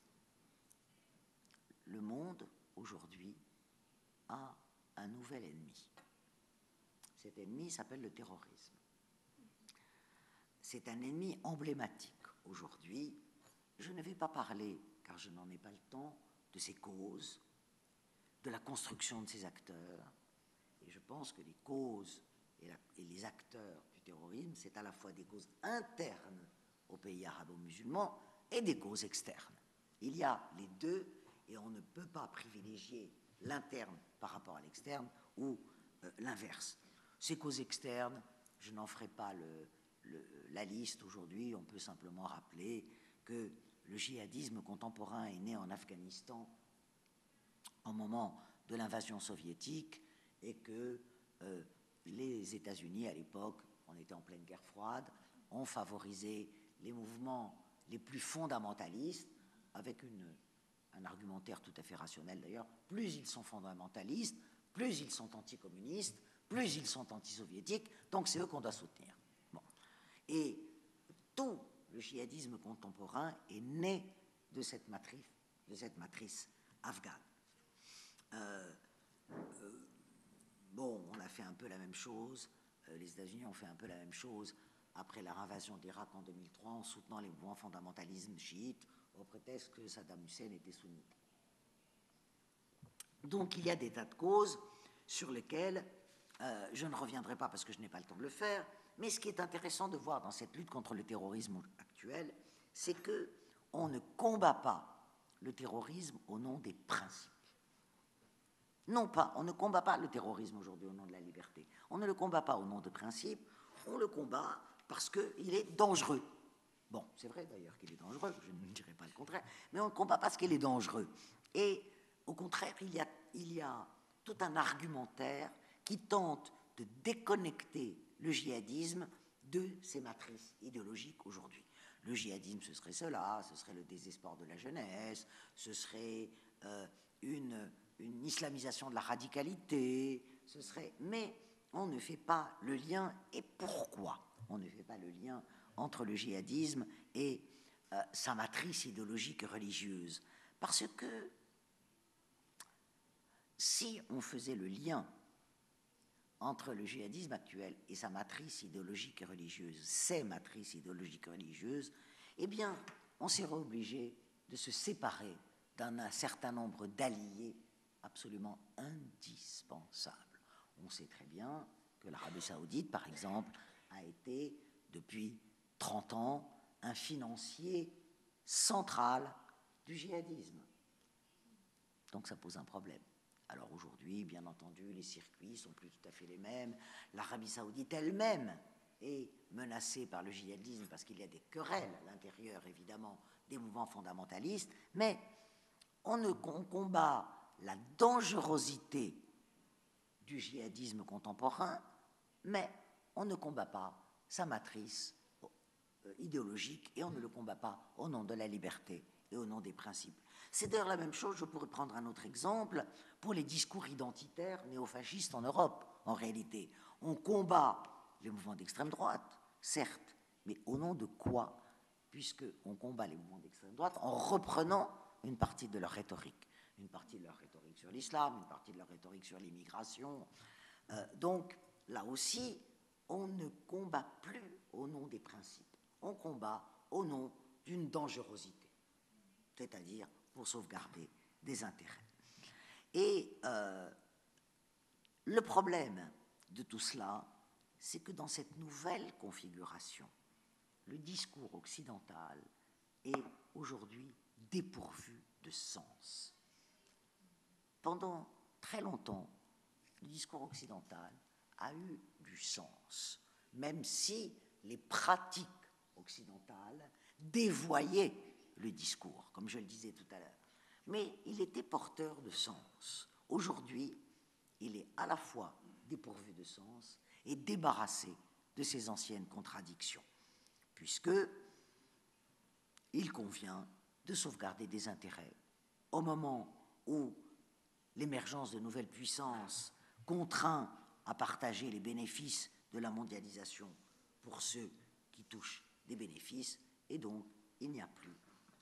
le monde, aujourd'hui, a un nouvel ennemi. Cet ennemi s'appelle le terrorisme. C'est un ennemi emblématique aujourd'hui. Je ne vais pas parler, car je n'en ai pas le temps, de ses causes, de la construction de ses acteurs. Et je pense que les causes et les acteurs du terrorisme, c'est à la fois des causes internes aux pays arabo-musulmans et des causes externes. Il y a les deux, et on ne peut pas privilégier l'interne par rapport à l'externe ou l'inverse. Ces causes externes, je n'en ferai pas la liste aujourd'hui, on peut simplement rappeler que le djihadisme contemporain est né en Afghanistan au moment de l'invasion soviétique et que les États-Unis, à l'époque, on était en pleine guerre froide, ont favorisé les mouvements les plus fondamentalistes avec un argumentaire tout à fait rationnel d'ailleurs. Plus ils sont fondamentalistes, plus ils sont anticommunistes, plus ils sont antisoviétiques, donc c'est eux qu'on doit soutenir. Bon. Et tout le djihadisme contemporain est né de cette matrice afghane. Bon, on a fait un peu la même chose, les États-Unis ont fait un peu la même chose après leur invasion d'Irak en 2003 en soutenant les mouvements fondamentalistes chiites au prétexte que Saddam Hussein était sunnite. Donc il y a des tas de causes sur lesquelles je ne reviendrai pas parce que je n'ai pas le temps de le faire, mais ce qui est intéressant de voir dans cette lutte contre le terrorisme actuel, c'est qu'on ne combat pas le terrorisme au nom des principes. Non pas, on ne combat pas le terrorisme aujourd'hui au nom de la liberté. On ne le combat pas au nom de principes, on le combat parce qu'il est dangereux. Bon, c'est vrai d'ailleurs qu'il est dangereux, je ne dirais pas le contraire, mais on ne combat pas parce qu'il est dangereux. Et au contraire, il y a tout un argumentaire qui tente de déconnecter le djihadisme de ses matrices idéologiques aujourd'hui. Le djihadisme, ce serait cela, ce serait le désespoir de la jeunesse, ce serait une islamisation de la radicalité, ce serait... Mais on ne fait pas le lien, et pourquoi on ne fait pas le lien entre le djihadisme et sa matrice idéologique et religieuse? Parce que si on faisait le lien entre le djihadisme actuel et sa matrice idéologique et religieuse, ses matrices idéologiques et religieuses, eh bien, on serait obligé de se séparer d'un certain nombre d'alliés absolument indispensables. On sait très bien que l'Arabie saoudite, par exemple, a été, depuis 30 ans, un financier central du djihadisme. Donc ça pose un problème. Alors aujourd'hui, bien entendu, les circuits ne sont plus tout à fait les mêmes. L'Arabie saoudite elle-même est menacée par le djihadisme parce qu'il y a des querelles à l'intérieur, évidemment, des mouvements fondamentalistes, mais on combat la dangerosité du djihadisme contemporain, mais on ne combat pas sa matrice idéologique et on ne le combat pas au nom de la liberté et au nom des principes. C'est d'ailleurs la même chose, je pourrais prendre un autre exemple, pour les discours identitaires néofascistes en Europe, en réalité. On combat les mouvements d'extrême droite, certes, mais au nom de quoi? Puisqu'on combat les mouvements d'extrême droite en reprenant une partie de leur rhétorique. Une partie de leur rhétorique sur l'islam, une partie de leur rhétorique sur l'immigration. Donc, là aussi, on ne combat plus au nom des principes. On combat au nom d'une dangerosité, c'est-à-dire pour sauvegarder des intérêts. Et le problème de tout cela, c'est que dans cette nouvelle configuration, le discours occidental est aujourd'hui dépourvu de sens. Pendant très longtemps, le discours occidental a eu du sens, même si les pratiques occidentales dévoyaient le discours, comme je le disais tout à l'heure. Mais il était porteur de sens. Aujourd'hui, il est à la fois dépourvu de sens et débarrassé de ses anciennes contradictions, puisqu'il convient de sauvegarder des intérêts au moment où l'émergence de nouvelles puissances contraint à partager les bénéfices de la mondialisation pour ceux qui touchent des bénéfices, et donc il n'y a plus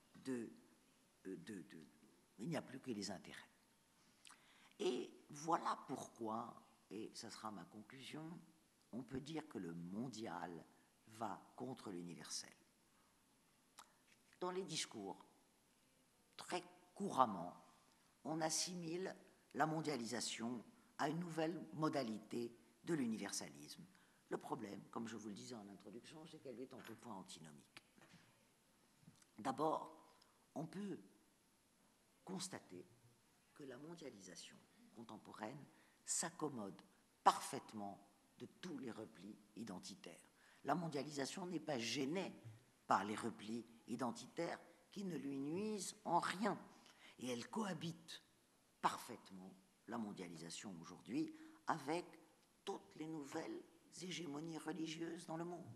il n'y a plus que les intérêts. Et voilà pourquoi, et ça sera ma conclusion, on peut dire que le mondial va contre l'universel. Dans les discours, très couramment, on assimile la mondialisation à une nouvelle modalité de l'universalisme. Le problème, comme je vous le disais en introduction, c'est qu'elle est en tout point antinomique. D'abord, on peut constater que la mondialisation contemporaine s'accommode parfaitement de tous les replis identitaires. La mondialisation n'est pas gênée par les replis identitaires qui ne lui nuisent en rien. Et elle cohabite parfaitement, la mondialisation aujourd'hui, avec toutes les nouvelles hégémonies religieuses dans le monde.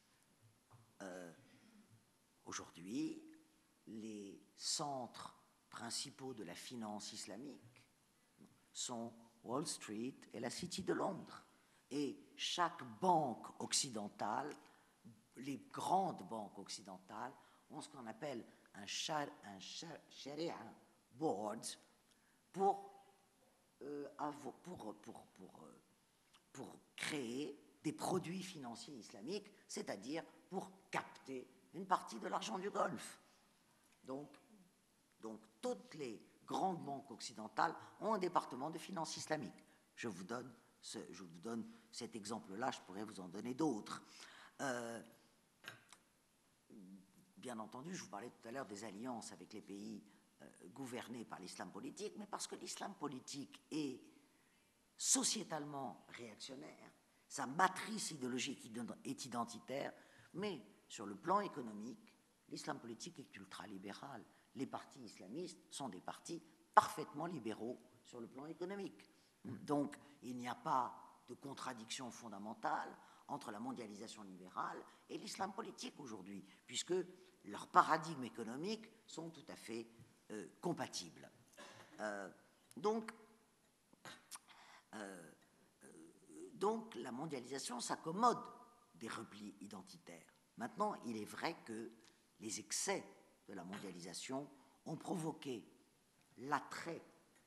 Aujourd'hui, les centres principaux de la finance islamique sont Wall Street et la City de Londres. Et chaque banque occidentale les grandes banques occidentales ont ce qu'on appelle un Sharia Board pour créer des produits financiers islamiques, c'est-à-dire pour capter une partie de l'argent du Golfe. Donc toutes les grandes banques occidentales ont un département de finances islamiques. Je vous donne cet exemple-là, je pourrais vous en donner d'autres. Bien entendu, je vous parlais tout à l'heure des alliances avec les pays gouvernés par l'islam politique, mais parce que l'islam politique est sociétalement réactionnaire, sa matrice idéologique est identitaire, mais sur le plan économique, l'islam politique est ultralibéral. Les partis islamistes sont des partis parfaitement libéraux sur le plan économique. Donc, il n'y a pas de contradiction fondamentale entre la mondialisation libérale et l'islam politique aujourd'hui, puisque leurs paradigmes économiques sont tout à fait compatibles. Donc, la mondialisation s'accommode des replis identitaires. Maintenant, il est vrai que les excès de la mondialisation ont provoqué l'attrait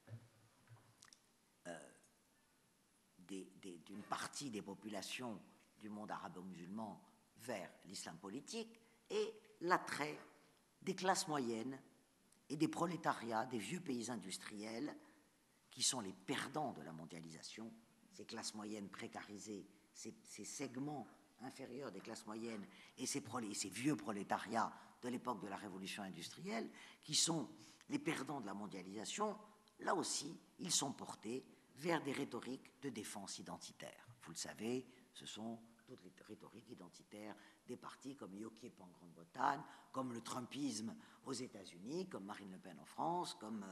d'une partie des populations du monde arabo-musulman vers l'islam politique et l'attrait des classes moyennes et des prolétariats, des vieux pays industriels qui sont les perdants de la mondialisation, ces classes moyennes précarisées, ces segments inférieurs des classes moyennes et ces vieux prolétariats de l'époque de la révolution industrielle qui sont les perdants de la mondialisation. Là aussi, ils sont portés vers des rhétoriques de défense identitaire. Vous le savez, ce sont toutes les rhétoriques identitaires des partis comme UKIP en Grande-Bretagne, comme le Trumpisme aux États-Unis, comme Marine Le Pen en France, comme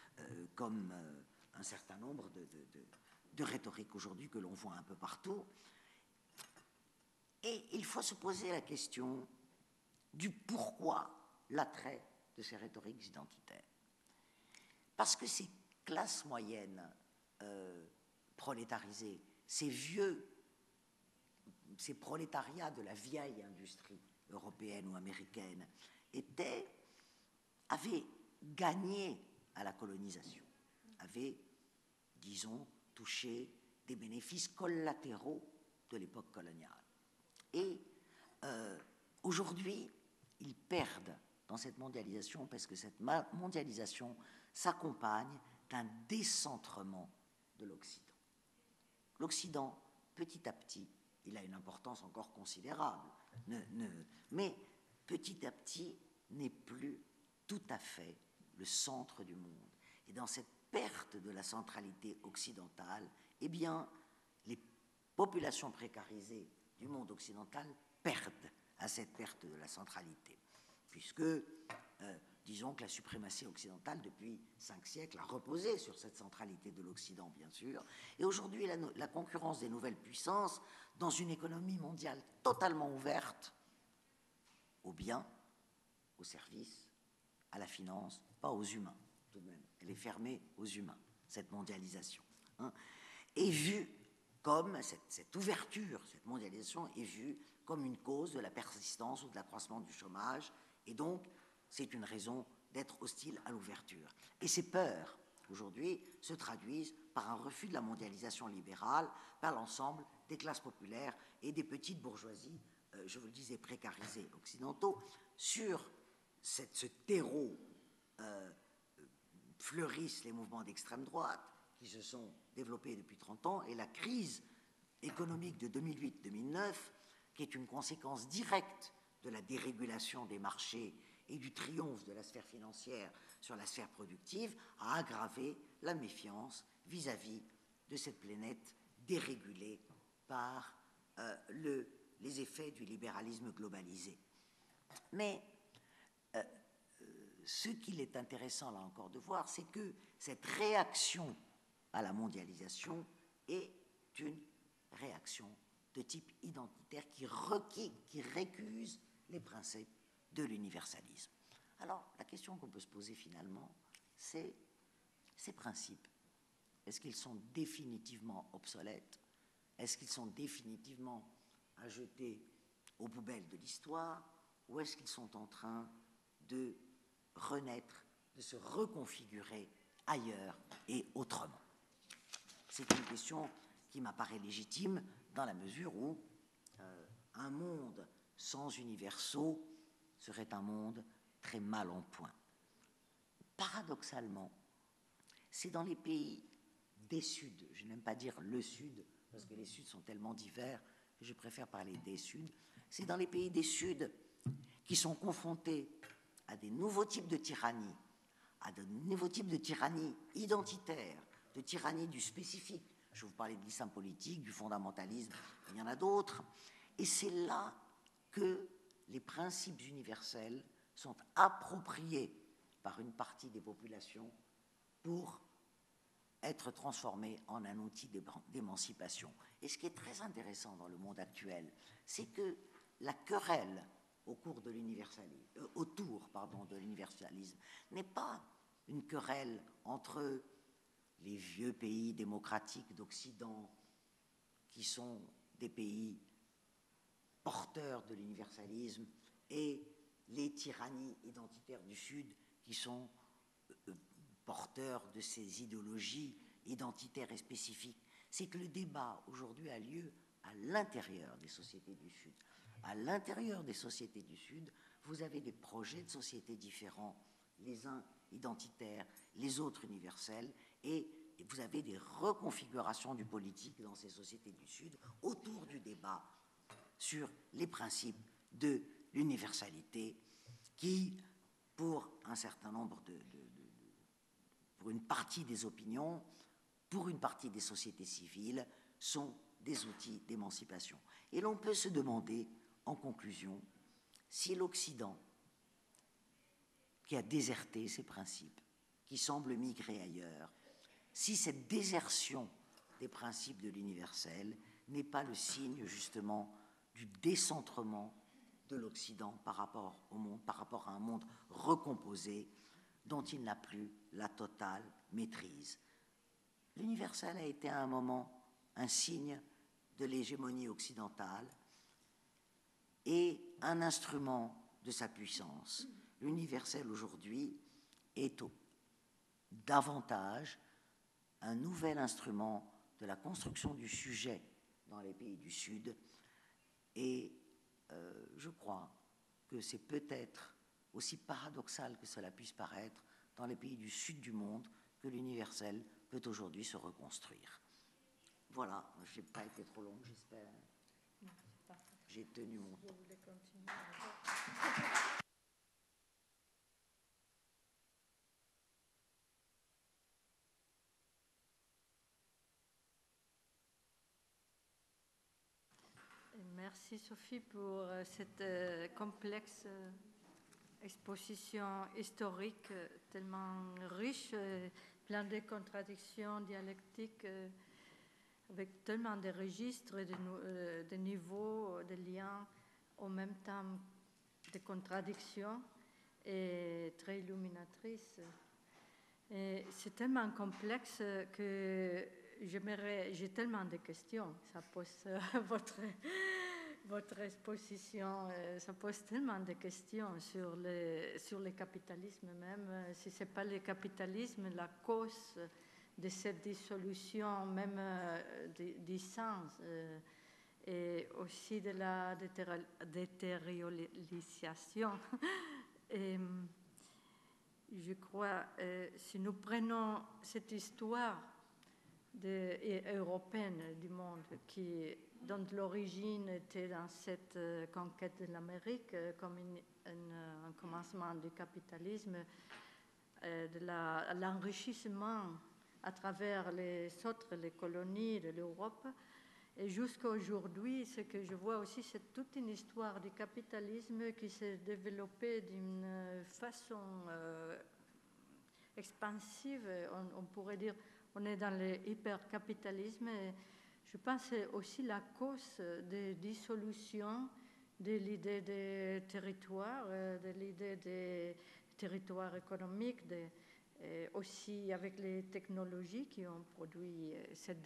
un certain nombre de rhétoriques aujourd'hui que l'on voit un peu partout. Et il faut se poser la question du pourquoi l'attrait de ces rhétoriques identitaires. Parce que ces classes moyennes prolétarisées, ces prolétariats de la vieille industrie européenne ou américaine avaient gagné à la colonisation, avaient, disons, touché des bénéfices collatéraux de l'époque coloniale. Et aujourd'hui, ils perdent dans cette mondialisation parce que cette mondialisation s'accompagne d'un décentrement de l'Occident. L'Occident, petit à petit, il a une importance encore considérable, mais petit à petit n'est plus tout à fait le centre du monde. Et dans cette perte de la centralité occidentale, eh bien, les populations précarisées du monde occidental perdent à cette perte de la centralité, puisque disons que la suprématie occidentale, depuis 5 siècles, a reposé sur cette centralité de l'Occident, bien sûr. Et aujourd'hui, la concurrence des nouvelles puissances, dans une économie mondiale totalement ouverte aux biens, aux services, à la finance, pas aux humains, tout de même. Elle est fermée aux humains, cette mondialisation. Est vue comme cette ouverture, cette mondialisation est vue comme une cause de la persistance ou de l'accroissement du chômage, et donc c'est une raison d'être hostile à l'ouverture. Et ces peurs, aujourd'hui, se traduisent par un refus de la mondialisation libérale par l'ensemble des classes populaires et des petites bourgeoisies, je vous le disais, précarisées occidentaux. Sur ce terreau fleurissent les mouvements d'extrême droite qui se sont développés depuis 30 ans, et la crise économique de 2008-2009, qui est une conséquence directe de la dérégulation des marchés et du triomphe de la sphère financière sur la sphère productive, a aggravé la méfiance vis-à-vis de cette planète dérégulée par les effets du libéralisme globalisé. Mais ce qu'il est intéressant là encore de voir, c'est que cette réaction à la mondialisation est une réaction de type identitaire qui récuse les principes de l'universalisme. Alors, la question qu'on peut se poser finalement, c'est ces principes. Est-ce qu'ils sont définitivement obsolètes? Est-ce qu'ils sont définitivement à jeter aux poubelles de l'histoire, ou est-ce qu'ils sont en train de renaître, de se reconfigurer ailleurs et autrement? C'est une question qui m'apparaît légitime dans la mesure où un monde sans universaux serait un monde très mal en point. Paradoxalement, c'est dans les pays des Suds, je n'aime pas dire le Sud, parce que les Suds sont tellement divers que je préfère parler des Suds, c'est dans les pays des Suds qui sont confrontés à des nouveaux types de tyrannie, à de nouveaux types de tyrannie identitaire, de tyrannie du spécifique. Je vais vous parler de l'islam politique, du fondamentalisme, il y en a d'autres. Et c'est là que les principes universels sont appropriés par une partie des populations pour être transformés en un outil d'émancipation. Et ce qui est très intéressant dans le monde actuel, c'est que la querelle autour de l'universalisme n'est pas une querelle entre les vieux pays démocratiques d'Occident, qui sont des pays porteurs de l'universalisme, et les tyrannies identitaires du Sud, qui sont porteurs de ces idéologies identitaires et spécifiques. C'est que le débat aujourd'hui a lieu à l'intérieur des sociétés du Sud. À l'intérieur des sociétés du Sud, vous avez des projets de sociétés différents, les uns identitaires, les autres universels, et vous avez des reconfigurations du politique dans ces sociétés du Sud autour du débat sur les principes de l'universalité qui, pour un certain nombre pour une partie des opinions, pour une partie des sociétés civiles, sont des outils d'émancipation. Et l'on peut se demander, en conclusion, si l'Occident, qui a déserté ses principes, qui semble migrer ailleurs, si cette désertion des principes de l'universel n'est pas le signe justement du décentrement de l'Occident par rapport au monde, par rapport à un monde recomposé dont il n'a plus la totale maîtrise. L'universel a été à un moment un signe de l'hégémonie occidentale et un instrument de sa puissance. L'universel aujourd'hui est davantage un nouvel instrument de la construction du sujet dans les pays du Sud, et je crois que c'est peut-être, aussi paradoxal que cela puisse paraître, dans les pays du Sud du monde que l'universel peut aujourd'hui se reconstruire. Voilà, je n'ai pas été trop longue, j'espère. J'ai tenu mon temps. Je voulais continuer. Merci Sophie pour cette complexe exposition historique tellement riche, plein de contradictions dialectiques, avec tellement de registres, de niveaux, de liens, en même temps de contradictions et très illuminatrices. C'est tellement complexe que j'ai tellement de questions. Ça pose votre exposition, ça pose tellement de questions sur le capitalisme même. Si ce n'est pas le capitalisme, la cause de cette dissolution même du sens et aussi de la détériorisation. Et je crois, si nous prenons cette histoire européenne du monde dont l'origine était dans cette conquête de l'Amérique comme un commencement du capitalisme, de l'enrichissement à travers les colonies de l'Europe. Et jusqu'à aujourd'hui, ce que je vois aussi, c'est toute une histoire du capitalisme qui s'est développée d'une façon expansive. On pourrait dire, on est dans le hypercapitalisme. Je pense que c'est aussi la cause de dissolution de l'idée de territoire, de l'idée de territoire économique, aussi avec les technologies qui ont produit cette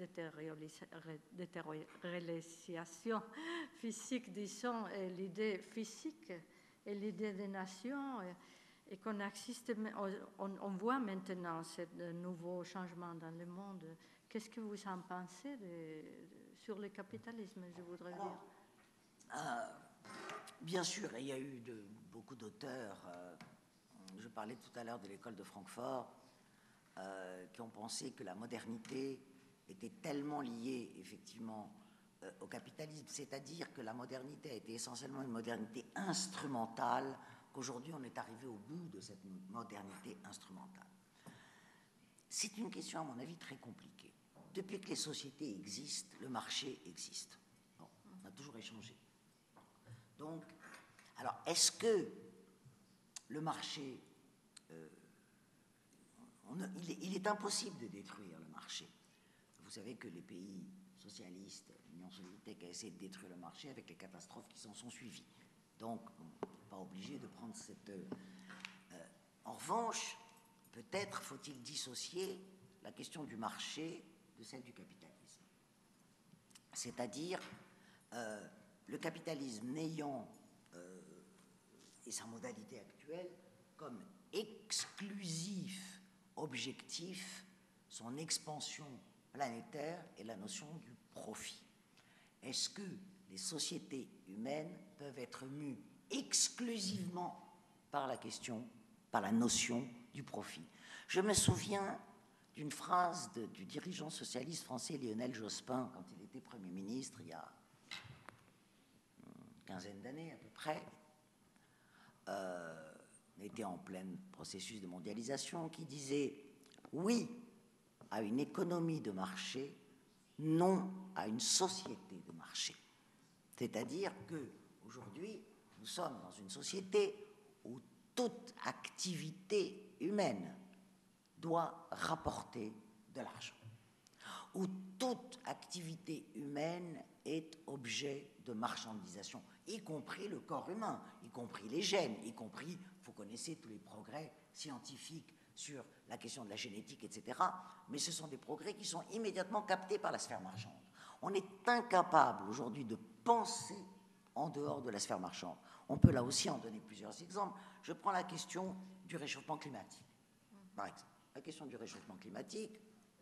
détérioration physique, disons, et l'idée physique et l'idée des nations, et qu'on assiste, on voit maintenant ce nouveau changement dans le monde. Qu'est-ce que vous en pensez sur le capitalisme, je voudrais dire? Bien sûr, il y a eu beaucoup d'auteurs, je parlais tout à l'heure de l'école de Francfort, qui ont pensé que la modernité était tellement liée, effectivement, au capitalisme, c'est-à-dire que la modernité a été essentiellement une modernité instrumentale, qu'aujourd'hui on est arrivé au bout de cette modernité instrumentale. C'est une question, à mon avis, très compliquée. Depuis que les sociétés existent, le marché existe. Bon, on a toujours échangé. Donc, alors, est-ce que le marché, il est impossible de détruire le marché. Vous savez que les pays socialistes, l'Union soviétique a essayé de détruire le marché avec les catastrophes qui s'en sont suivies. Donc, on n'est pas obligé de prendre cette... en revanche, peut-être faut-il dissocier la question du marché de celle du capitalisme. C'est-à-dire, le capitalisme n'ayant, et sa modalité actuelle, comme exclusif objectif son expansion planétaire et la notion du profit. Est-ce que les sociétés humaines peuvent être mues exclusivement par la notion du profit? Je me souviens d'une phrase du dirigeant socialiste français Lionel Jospin, quand il était Premier ministre, il y a une quinzaine d'années à peu près. On était en plein processus de mondialisation, qui disait oui à une économie de marché, non à une société de marché. C'est-à-dire qu'aujourd'hui, nous sommes dans une société où toute activité humaine doit rapporter de l'argent, où toute activité humaine est objet de marchandisation, y compris le corps humain, y compris les gènes, y compris, vous connaissez tous les progrès scientifiques sur la question de la génétique, etc., mais ce sont des progrès qui sont immédiatement captés par la sphère marchande. On est incapable aujourd'hui de penser en dehors de la sphère marchande. On peut là aussi en donner plusieurs exemples. Je prends la question du réchauffement climatique, par exemple. La question du réchauffement climatique,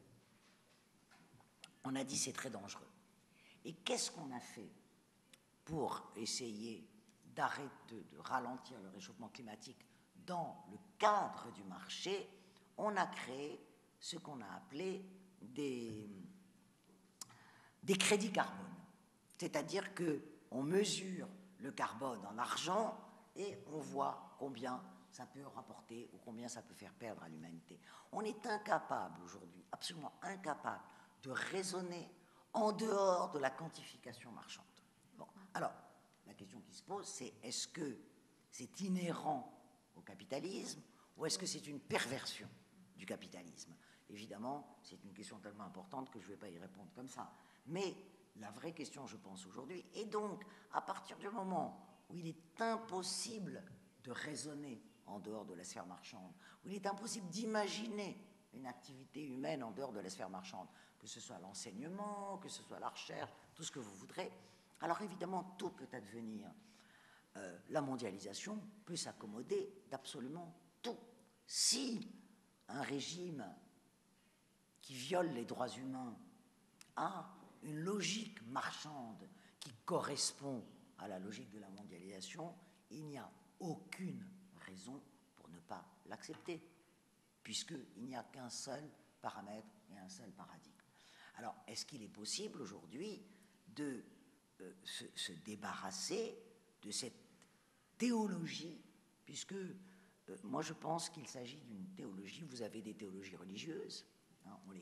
on a dit c'est très dangereux. Et qu'est-ce qu'on a fait pour essayer d'arrêter, de ralentir le réchauffement climatique dans le cadre du marché? On a créé ce qu'on a appelé des crédits carbone. C'est-à-dire qu'on mesure le carbone en argent et on voit combien ça peut rapporter ou combien ça peut faire perdre à l'humanité. On est incapable aujourd'hui, absolument incapable, de raisonner en dehors de la quantification marchande. Bon, alors, la question qui se pose, c'est est-ce que c'est inhérent au capitalisme ou est-ce que c'est une perversion du capitalisme? Évidemment, c'est une question tellement importante que je ne vais pas y répondre comme ça. Mais la vraie question, je pense, aujourd'hui, est donc, à partir du moment où il est impossible de raisonner en dehors de la sphère marchande, où il est impossible d'imaginer une activité humaine en dehors de la sphère marchande, que ce soit l'enseignement, que ce soit la recherche, tout ce que vous voudrez, alors évidemment, tout peut advenir. La mondialisation peut s'accommoder d'absolument tout. Si un régime qui viole les droits humains a une logique marchande qui correspond à la logique de la mondialisation, il n'y a aucune raison pour ne pas l'accepter, puisqu'il n'y a qu'un seul paramètre et un seul paradigme. Alors, est-ce qu'il est possible aujourd'hui de se débarrasser de cette théologie, puisque moi je pense qu'il s'agit d'une théologie, vous avez des théologies religieuses, hein, on les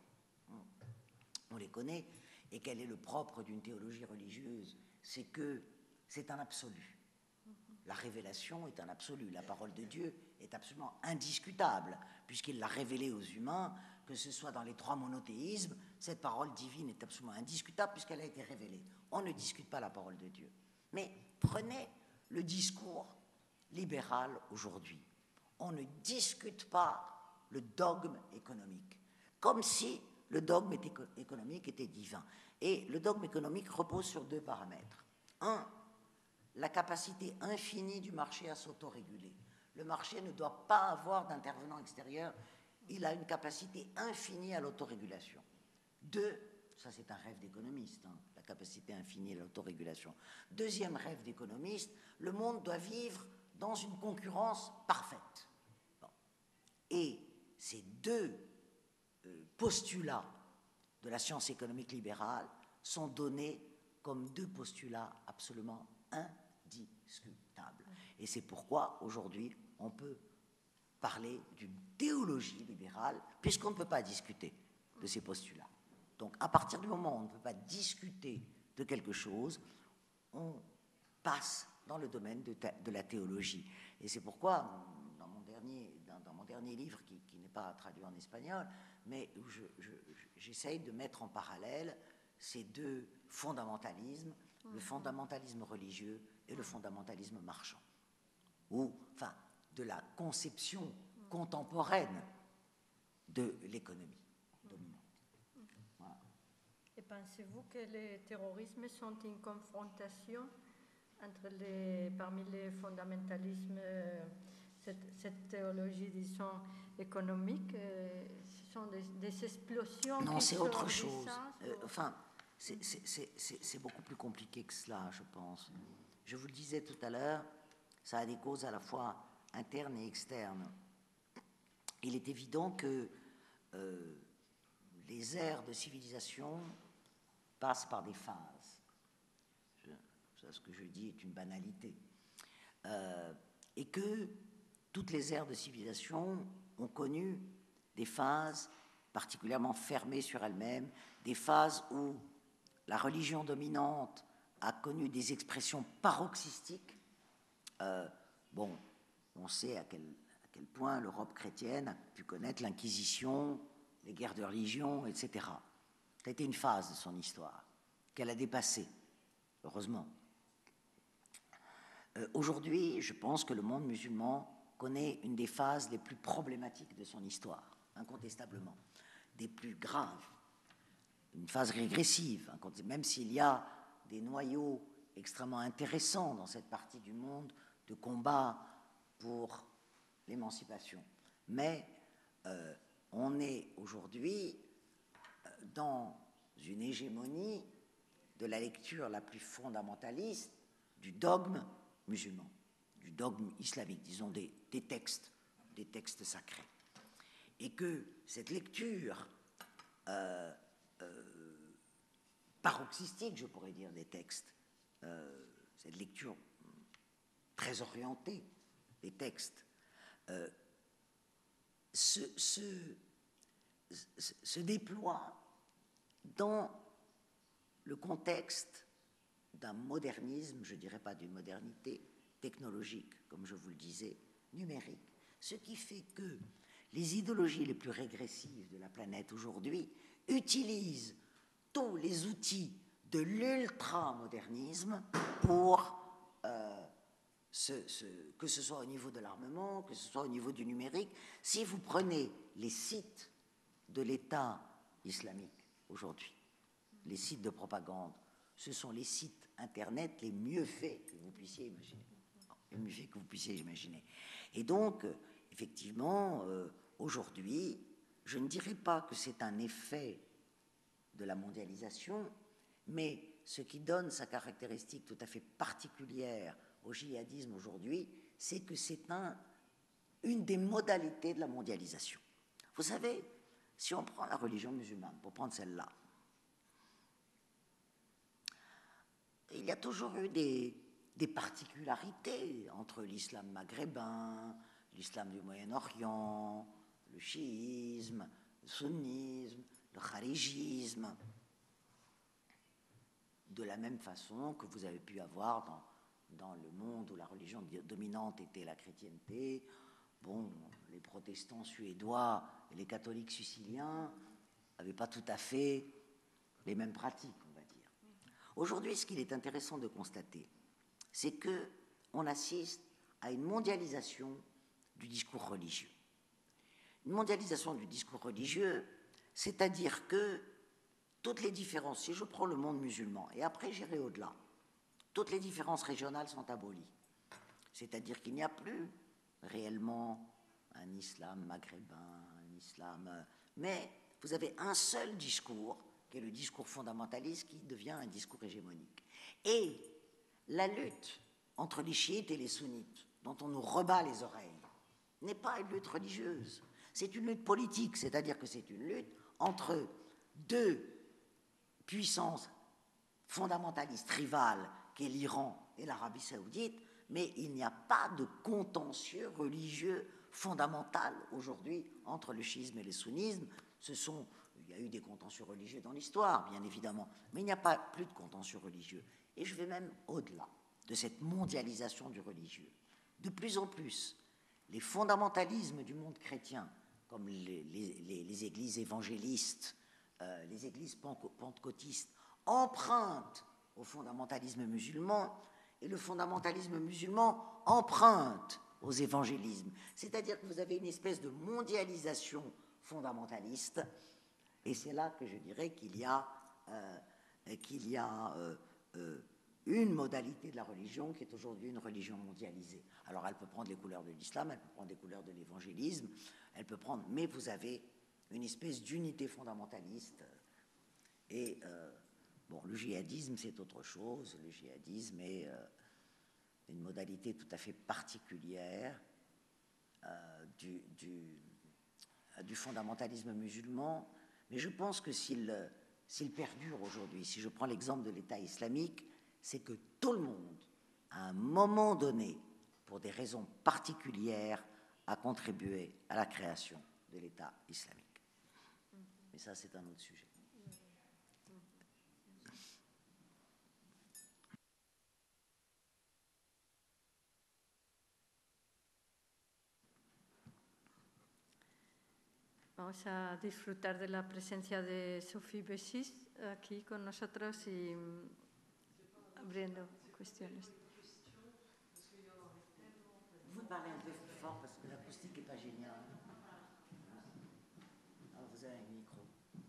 connaît, et quel est le propre d'une théologie religieuse? C'est que c'est un absolu. La révélation est un absolu. La parole de Dieu est absolument indiscutable, puisqu'il l'a révélée aux humains, que ce soit dans les trois monothéismes, cette parole divine est absolument indiscutable puisqu'elle a été révélée. On ne discute pas la parole de Dieu. Mais prenez le discours libéral aujourd'hui. On ne discute pas le dogme économique, comme si le dogme économique était divin. Et le dogme économique repose sur deux paramètres. Un, la capacité infinie du marché à s'autoréguler. Le marché ne doit pas avoir d'intervenant extérieur, il a une capacité infinie à l'autorégulation. Deux, ça c'est un rêve d'économiste, hein, la capacité infinie à l'autorégulation. Deuxième rêve d'économiste, le monde doit vivre dans une concurrence parfaite. Bon. Et ces deux postulats de la science économique libérale sont donnés comme deux postulats absolument indiscutables. Et c'est pourquoi aujourd'hui on peut parler d'une théologie libérale, puisqu'on ne peut pas discuter de ces postulats. Donc à partir du moment où on ne peut pas discuter de quelque chose, on passe dans le domaine de la théologie. Et c'est pourquoi, dans mon dernier livre, qui n'est pas traduit en espagnol, mais où j'essaye de mettre en parallèle ces deux fondamentalismes, le fondamentalisme religieux et le fondamentalisme marchand, ou, enfin, de la conception contemporaine de l'économie dominante. Voilà. Et pensez-vous que les terrorismes sont une confrontation entre parmi les fondamentalismes, cette théologie, disons, économique, ce sont des explosions? Non, c'est autre chose. Enfin, c'est beaucoup plus compliqué que cela, je pense. Je vous le disais tout à l'heure, ça a des causes à la fois internes et externes. Il est évident que les ères de civilisation passent par des phases. Ce que je dis est une banalité. Et que toutes les ères de civilisation ont connu des phases particulièrement fermées sur elles-mêmes, des phases où la religion dominante a connu des expressions paroxystiques. Bon, on sait à quel point l'Europe chrétienne a pu connaître l'Inquisition, les guerres de religion, etc. Ça a été une phase de son histoire qu'elle a dépassée, heureusement. Aujourd'hui, je pense que le monde musulman connaît une des phases les plus problématiques de son histoire, incontestablement, des plus graves, une phase régressive, même s'il y a des noyaux extrêmement intéressants dans cette partie du monde de combat pour l'émancipation. Mais on est aujourd'hui dans une hégémonie de la lecture la plus fondamentaliste du dogme musulman, du dogme islamique, disons des textes sacrés. Et que cette lecture paroxystique, je pourrais dire, des textes, cette lecture très orientée des textes, se déploie dans le contexte d'un modernisme, je ne dirais pas d'une modernité technologique, comme je vous le disais, numérique. Ce qui fait que les idéologies les plus régressives de la planète aujourd'hui utilisent tous les outils de l'ultramodernisme pour, que ce soit au niveau de l'armement, que ce soit au niveau du numérique. Si vous prenez les sites de l'État islamique aujourd'hui, les sites de propagande, ce sont les sites Internet les mieux faits que vous puissiez imaginer. Les mieux faits que vous puissiez imaginer. Et donc, effectivement, aujourd'hui, je ne dirais pas que c'est un effet de la mondialisation, mais ce qui donne sa caractéristique tout à fait particulière au djihadisme aujourd'hui, c'est que c'est une des modalités de la mondialisation. Vous savez, si on prend la religion musulmane, pour prendre celle-là, il y a toujours eu des particularités entre l'islam maghrébin, l'islam du Moyen-Orient, le chiisme, le sunnisme, le kharijisme, de la même façon que vous avez pu avoir dans le monde où la religion dominante était la chrétienté. Bon, les protestants suédois et les catholiques siciliens n'avaient pas tout à fait les mêmes pratiques, on va dire. Aujourd'hui, ce qu'il est intéressant de constater, c'est qu'on assiste à une mondialisation du discours religieux. Une mondialisation du discours religieux, c'est-à-dire que toutes les différences, si je prends le monde musulman, et après j'irai au-delà, toutes les différences régionales sont abolies. C'est-à-dire qu'il n'y a plus réellement un islam maghrébin, un islam... Mais vous avez un seul discours, qui est le discours fondamentaliste, qui devient un discours hégémonique. Et la lutte entre les chiites et les sunnites, dont on nous rebat les oreilles, n'est pas une lutte religieuse. C'est une lutte politique, c'est-à-dire que c'est une lutte entre deux puissances fondamentalistes rivales, qu'est l'Iran et l'Arabie saoudite, mais il n'y a pas de contentieux religieux fondamental aujourd'hui entre le chiisme et le sunnisme. Il y a eu des contentieux religieux dans l'histoire, bien évidemment, mais il n'y a pas plus de contentieux religieux. Et je vais même au-delà de cette mondialisation du religieux. De plus en plus, les fondamentalismes du monde chrétien, comme les églises évangélistes, les églises pentecôtistes, empruntent au fondamentalisme musulman, et le fondamentalisme musulman emprunte aux évangélismes. C'est-à-dire que vous avez une espèce de mondialisation fondamentaliste, et c'est là que je dirais qu'il y a une modalité de la religion qui est aujourd'hui une religion mondialisée. Alors elle peut prendre les couleurs de l'islam, elle peut prendre les couleurs de l'évangélisme, elle peut prendre, mais vous avez une espèce d'unité fondamentaliste. Et bon, le djihadisme c'est autre chose. Le djihadisme est une modalité tout à fait particulière du fondamentalisme musulman. Mais je pense que s'il perdure aujourd'hui, si je prends l'exemple de l'État islamique, c'est que tout le monde, à un moment donné, pour des raisons particulières, a contribué à la création de l'État islamique. Mais ça, c'est un autre sujet. Vamos a disfrutar de la presencia de Sophie Bessis aquí con nosotros y abriendo cuestiones. Vous parlez un peu plus fort parce que l'acoustique n'est pas géniale. Alors vous avez un micro.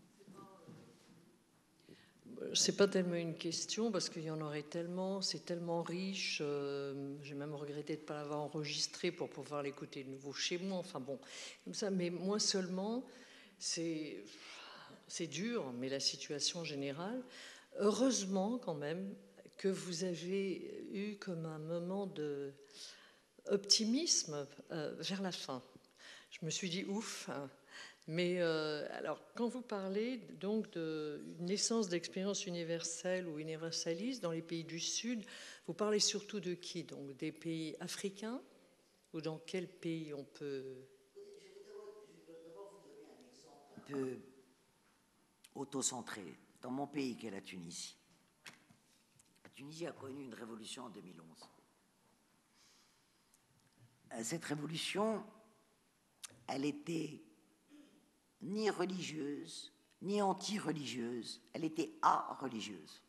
C'est pas tellement une question parce qu'il y en aurait tellement, c'est tellement riche. J'ai même regretté de ne pas l'avoir enregistré pour pouvoir l'écouter de nouveau chez moi. Enfin bon, comme ça. Mais moi seulement, c'est dur, mais la situation générale. Heureusement quand même que vous avez eu comme un moment de optimisme vers la fin. Je me suis dit ouf. Mais alors, quand vous parlez donc d'une naissance d'expérience universelle ou universaliste dans les pays du Sud, vous parlez surtout de qui? Donc des pays africains? Ou dans quel pays on peut... Je vais d'abord vous donner un exemple un peu autocentré. Dans mon pays, qui est la Tunisie. La Tunisie a connu une révolution en 2011. Cette révolution, elle était ni religieuse, ni anti-religieuse, elle était a-religieuse.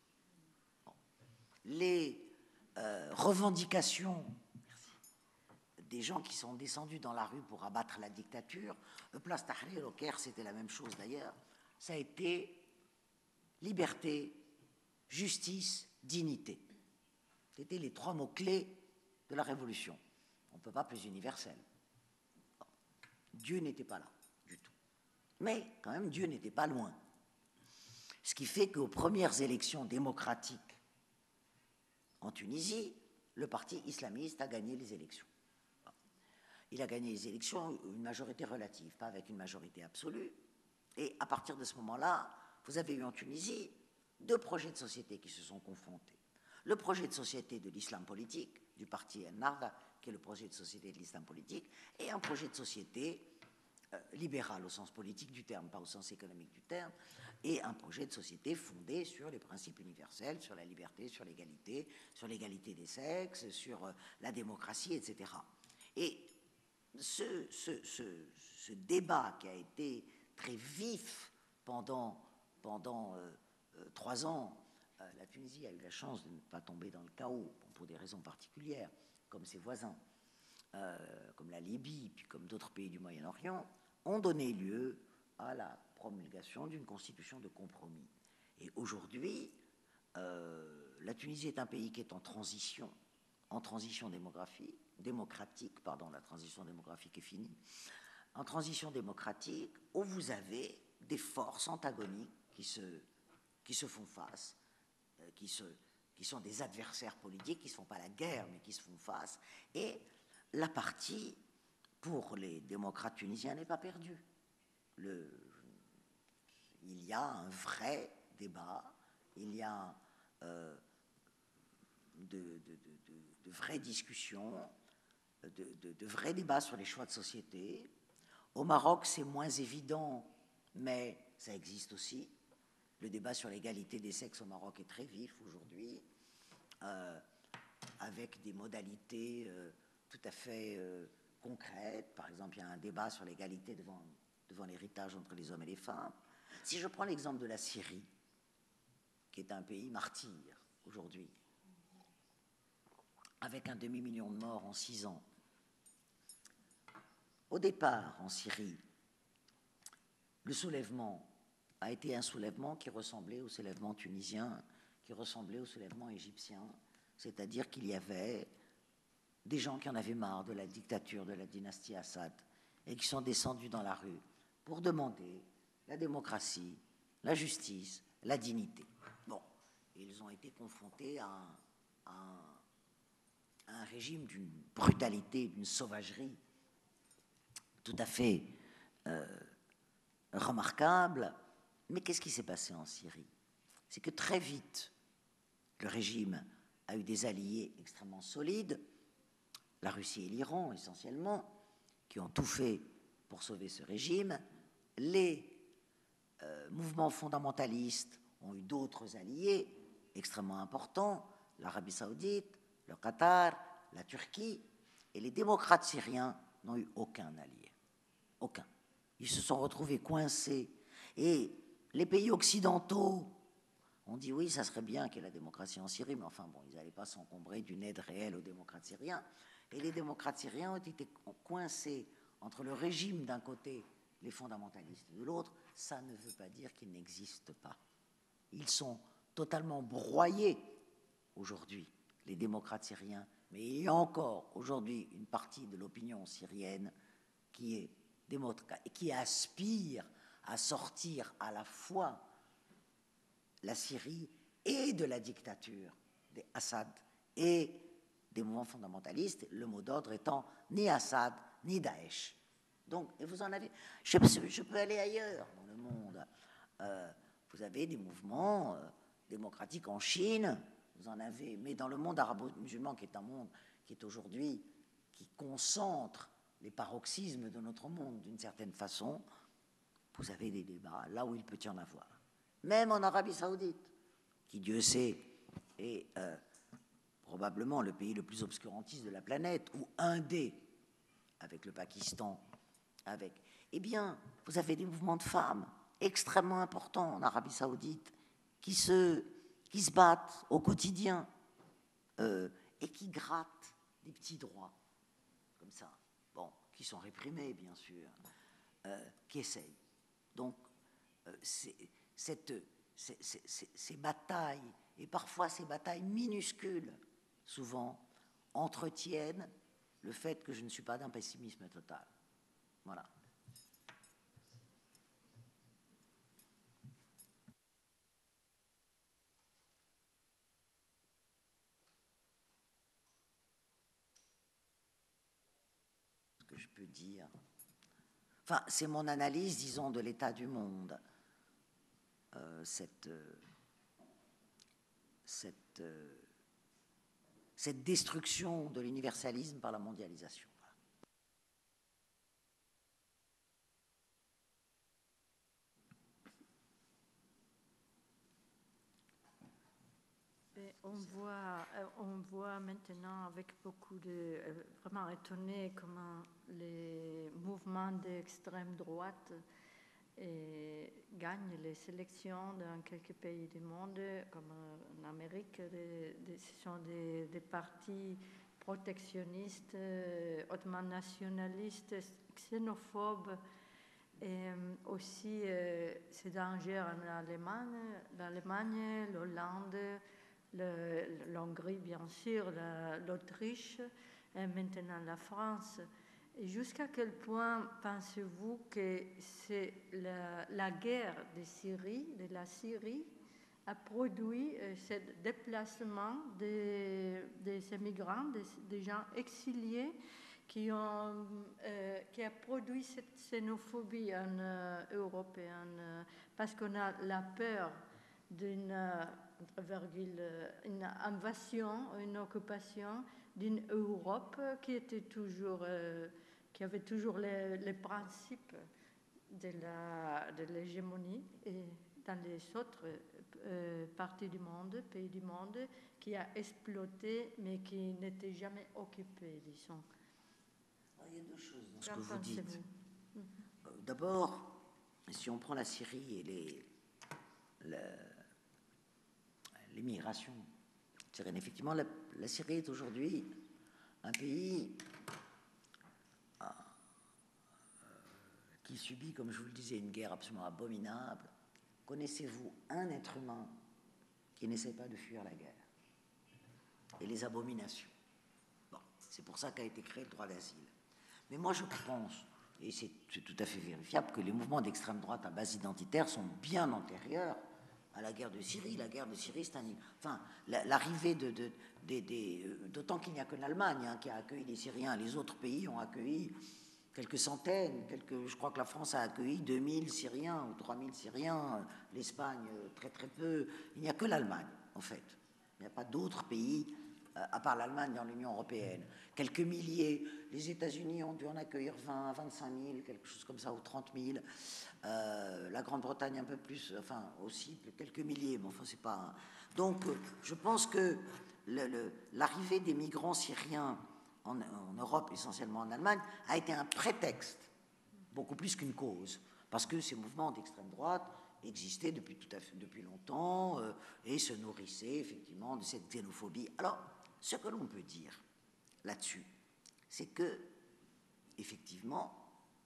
Les revendications des gens qui sont descendus dans la rue pour abattre la dictature, Place Tahrir, au Caire, c'était la même chose d'ailleurs, ça a été liberté, justice, dignité. C'était les trois mots-clés de la révolution. On ne peut pas plus universel. Dieu n'était pas là. Mais quand même, Dieu n'était pas loin. Ce qui fait qu'aux premières élections démocratiques en Tunisie, le parti islamiste a gagné les élections. Il a gagné les élections, une majorité relative, pas avec une majorité absolue. Et à partir de ce moment-là, vous avez eu en Tunisie deux projets de société qui se sont confrontés. Le projet de société de l'islam politique, du parti Ennahda, qui est le projet de société de l'islam politique, et un projet de société libéral au sens politique du terme, pas au sens économique du terme, et un projet de société fondé sur les principes universels, sur la liberté, sur l'égalité des sexes, sur la démocratie, etc. Et ce débat qui a été très vif pendant 3 ans, la Tunisie a eu la chance de ne pas tomber dans le chaos, pour des raisons particulières, comme ses voisins, comme la Libye, puis comme d'autres pays du Moyen-Orient, ont donné lieu à la promulgation d'une constitution de compromis. Et aujourd'hui, la Tunisie est un pays qui est en transition démocratique, pardon, la transition démographique est finie, en transition démocratique, où vous avez des forces antagoniques qui se font face, qui sont des adversaires politiques, qui ne se font pas la guerre, mais qui se font face, et la partie, pour les démocrates tunisiens, n'est pas perdue. Il y a un vrai débat, il y a de vraies discussions, de vrais débats sur les choix de société. Au Maroc, c'est moins évident, mais ça existe aussi. Le débat sur l'égalité des sexes au Maroc est très vif aujourd'hui, avec des modalités tout à fait concrètes. Par exemple, il y a un débat sur l'égalité devant l'héritage entre les hommes et les femmes. Si je prends l'exemple de la Syrie, qui est un pays martyr aujourd'hui, avec un demi-million de morts en 6 ans. Au départ, en Syrie, le soulèvement a été un soulèvement qui ressemblait au soulèvement tunisien, qui ressemblait au soulèvement égyptien, c'est-à-dire qu'il y avait des gens qui en avaient marre de la dictature de la dynastie Assad et qui sont descendus dans la rue pour demander la démocratie, la justice, la dignité. Bon, ils ont été confrontés à un régime d'une brutalité, d'une sauvagerie tout à fait remarquable. Mais qu'est-ce qui s'est passé en Syrie? C'est que très vite, le régime a eu des alliés extrêmement solides, la Russie et l'Iran essentiellement, qui ont tout fait pour sauver ce régime. Les mouvements fondamentalistes ont eu d'autres alliés extrêmement importants, l'Arabie saoudite, le Qatar, la Turquie, et les démocrates syriens n'ont eu aucun allié. Aucun. Ils se sont retrouvés coincés. Et les pays occidentaux ont dit oui, ça serait bien qu'il y ait la démocratie en Syrie, mais enfin bon, ils n'allaient pas s'encombrer d'une aide réelle aux démocrates syriens. Et les démocrates syriens ont été coincés entre le régime d'un côté, les fondamentalistes de l'autre. Ça ne veut pas dire qu'ils n'existent pas. Ils sont totalement broyés aujourd'hui, les démocrates syriens, mais il y a encore aujourd'hui une partie de l'opinion syrienne qui aspire à sortir à la fois la Syrie et de la dictature des Assad et des mouvements fondamentalistes, le mot d'ordre étant ni Assad ni Daesh. Donc, et vous en avez, je peux aller ailleurs dans le monde. Vous avez des mouvements démocratiques en Chine, vous en avez, mais dans le monde arabo-musulman, qui est un monde qui est aujourd'hui, qui concentre les paroxysmes de notre monde d'une certaine façon, vous avez des débats là où il peut y en avoir. Même en Arabie saoudite, qui, Dieu sait, est probablement le pays le plus obscurantiste de la planète, ou un des, avec le Pakistan, eh bien, vous avez des mouvements de femmes extrêmement importants en Arabie saoudite qui se battent au quotidien et qui grattent des petits droits, comme ça, bon, qui sont réprimés, bien sûr, qui essayent. Donc, ces batailles, et parfois ces batailles minuscules, souvent, entretiennent le fait que je ne suis pas d'un pessimisme total. Voilà. Ce que je peux dire. Enfin, c'est mon analyse, disons, de l'état du monde. Cette destruction de l'universalisme par la mondialisation. Et on voit maintenant avec beaucoup de... vraiment étonné comment les mouvements d'extrême droite gagnent les élections dans quelques pays du monde, comme en Amérique. Ce sont des partis protectionnistes, hautement nationalistes, xénophobes, Et aussi, c'est dangereux en Allemagne, l'Allemagne, l'Hollande, l'Hongrie, bien sûr, l'Autriche, et maintenant la France. Et jusqu'à quel point pensez-vous que c'est la guerre de la Syrie a produit ce déplacement des immigrants, des gens exiliés qui a produit cette xénophobie en Europe, parce qu'on a la peur d'une invasion, une occupation d'une Europe qui était toujours, qui avait toujours les principes de l'hégémonie, et dans les autres parties du monde, pays du monde, qui a exploité mais qui n'était jamais occupé, disons. Il y a deux choses dans ce que vous dites. D'abord, si on prend la Syrie et les migrations syriennes, effectivement, la Syrie est aujourd'hui un pays qui subit, comme je vous le disais, une guerre absolument abominable. Connaissez-vous un être humain qui n'essaie pas de fuir la guerre et les abominations? Bon, c'est pour ça qu'a été créé le droit d'asile. Mais moi, je pense, et c'est tout à fait vérifiable, que les mouvements d'extrême droite à base identitaire sont bien antérieurs à la guerre de Syrie. La guerre de Syrie, c'est l'arrivée d'autant qu'il n'y a que l'Allemagne qui a accueilli les Syriens. Les autres pays ont accueilli quelques centaines, je crois que la France a accueilli 2000 Syriens ou 3000 Syriens, l'Espagne très très peu. Il n'y a que l'Allemagne, en fait. Il n'y a pas d'autres pays, à part l'Allemagne, dans l'Union européenne. Quelques milliers. Les États-Unis ont dû en accueillir 20 à 25 000, quelque chose comme ça, ou 30 000. La Grande-Bretagne un peu plus, enfin aussi quelques milliers, mais enfin c'est pas... Donc je pense que l'arrivée des migrants syriens en Europe, essentiellement en Allemagne, a été un prétexte, beaucoup plus qu'une cause, parce que ces mouvements d'extrême droite existaient depuis longtemps et se nourrissaient effectivement de cette xénophobie. Alors, ce que l'on peut dire là-dessus, c'est que, effectivement,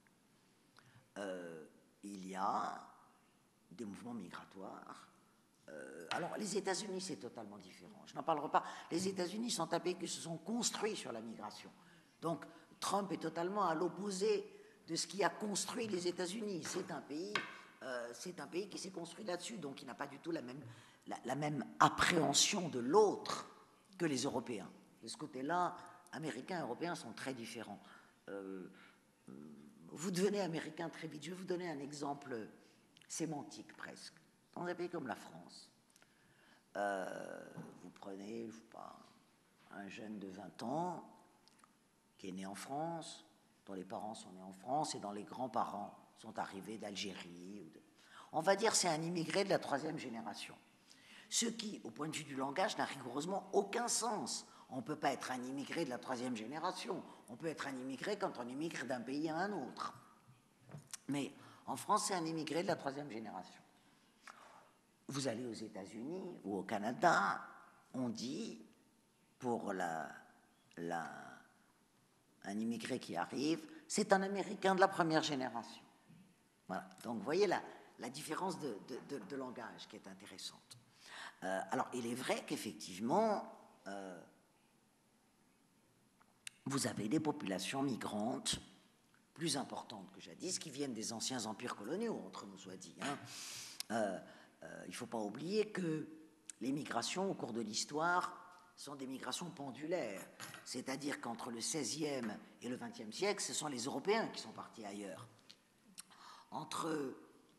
il y a des mouvements migratoires. Alors, les États-Unis, c'est totalement différent. Je n'en parlerai pas. Les États-Unis sont un pays qui se sont construits sur la migration. Donc, Trump est totalement à l'opposé de ce qui a construit les États-Unis. C'est un pays qui s'est construit là-dessus, donc il n'a pas du tout la même appréhension de l'autre que les Européens. De ce côté-là, Américains et Européens sont très différents. Vous devenez Américain très vite. Je vais vous donner un exemple sémantique presque. Dans un pays comme la France, vous prenez, je sais pas, un jeune de 20 ans qui est né en France, dont les parents sont nés en France et dont les grands-parents sont arrivés d'Algérie. On va dire c'est un immigré de la 3e génération. Ce qui, au point de vue du langage, n'a rigoureusement aucun sens. On ne peut pas être un immigré de la 3e génération. On peut être un immigré quand on immigre d'un pays à un autre. Mais en France, c'est un immigré de la 3e génération. Vous allez aux États-Unis ou au Canada, on dit, pour un immigré qui arrive, c'est un Américain de la 1re génération. Voilà. Donc, vous voyez la différence de langage qui est intéressante. Alors, il est vrai qu'effectivement, vous avez des populations migrantes plus importantes que jadis, qui viennent des anciens empires coloniaux, entre nous soit dit. Il ne faut pas oublier que les migrations au cours de l'histoire sont des migrations pendulaires, c'est-à-dire qu'entre le XVIe et le XXe siècle, ce sont les Européens qui sont partis ailleurs. Entre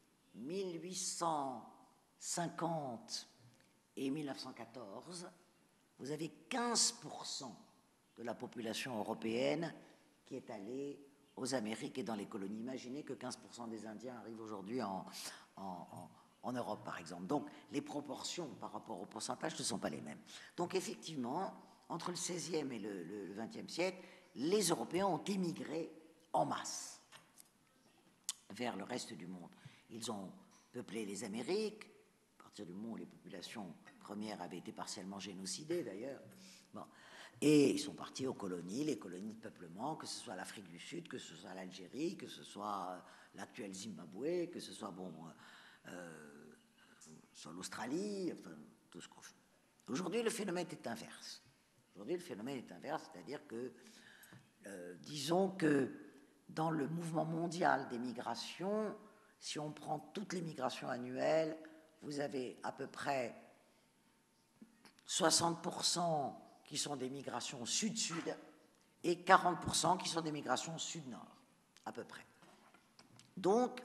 1850 et 1914, vous avez 15% de la population européenne qui est allée aux Amériques et dans les colonies. Imaginez que 15% des Indiens arrivent aujourd'hui en Europe, par exemple. Donc, les proportions par rapport au pourcentage ne sont pas les mêmes. Donc, effectivement, entre le XVIe et le XXe siècle, les Européens ont émigré en masse vers le reste du monde. Ils ont peuplé les Amériques, à partir du moment où les populations premières avaient été partiellement génocidées, d'ailleurs. Bon. Et ils sont partis aux colonies, les colonies de peuplement, que ce soit l'Afrique du Sud, que ce soit l'Algérie, que ce soit l'actuel Zimbabwe, que ce soit sur l'Australie, enfin, tout ce qu'on fait. Aujourd'hui, le phénomène est inverse. Aujourd'hui, le phénomène est inverse, c'est-à-dire que, disons que dans le mouvement mondial des migrations, si on prend toutes les migrations annuelles, vous avez à peu près 60% qui sont des migrations sud-sud et 40% qui sont des migrations sud-nord, à peu près. Donc,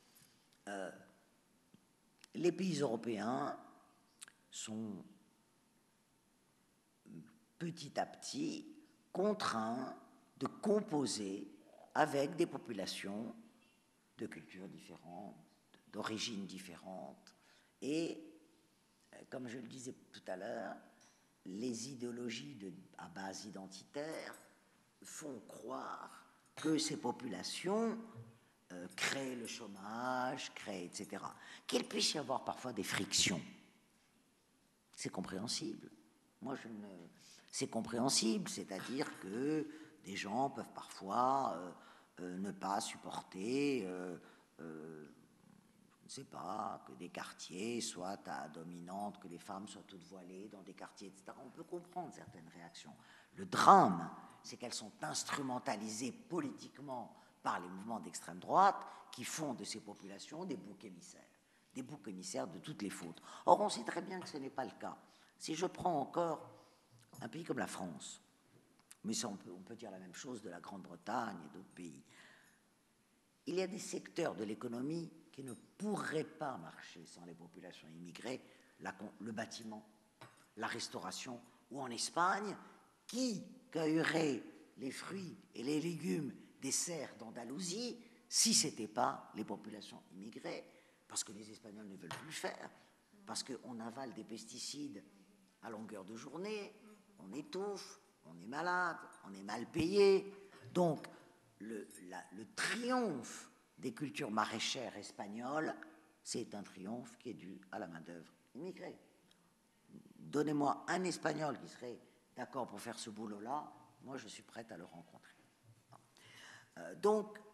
les pays européens sont petit à petit contraints de composer avec des populations de cultures différentes, d'origines différentes. Et, comme je le disais tout à l'heure, les idéologies à base identitaire font croire que ces populations créent le chômage, créent, etc. Qu'il puisse y avoir parfois des frictions. C'est compréhensible. Moi, c'est compréhensible, c'est-à-dire que des gens peuvent parfois ne pas supporter, je ne sais pas, que des quartiers soient à dominante, que les femmes soient toutes voilées dans des quartiers, etc. On peut comprendre certaines réactions. Le drame, c'est qu'elles sont instrumentalisées politiquement par les mouvements d'extrême droite qui font de ces populations des boucs émissaires de toutes les fautes. Or, on sait très bien que ce n'est pas le cas. Si je prends encore un pays comme la France, mais ça, on peut dire la même chose de la Grande-Bretagne et d'autres pays, il y a des secteurs de l'économie qui ne pourraient pas marcher sans les populations immigrées, le bâtiment, la restauration, ou en Espagne, qui cueillerait les fruits et les légumes des serres d'Andalousie si ce n'était pas les populations immigrées, parce que les Espagnols ne veulent plus le faire, parce qu'on avale des pesticides à longueur de journée, on étouffe, on est malade, on est mal payé. Donc, le triomphe des cultures maraîchères espagnoles, c'est un triomphe qui est dû à la main-d'œuvre immigrée. Donnez-moi un Espagnol qui serait d'accord pour faire ce boulot-là, moi je suis prête à le rencontrer. Donc,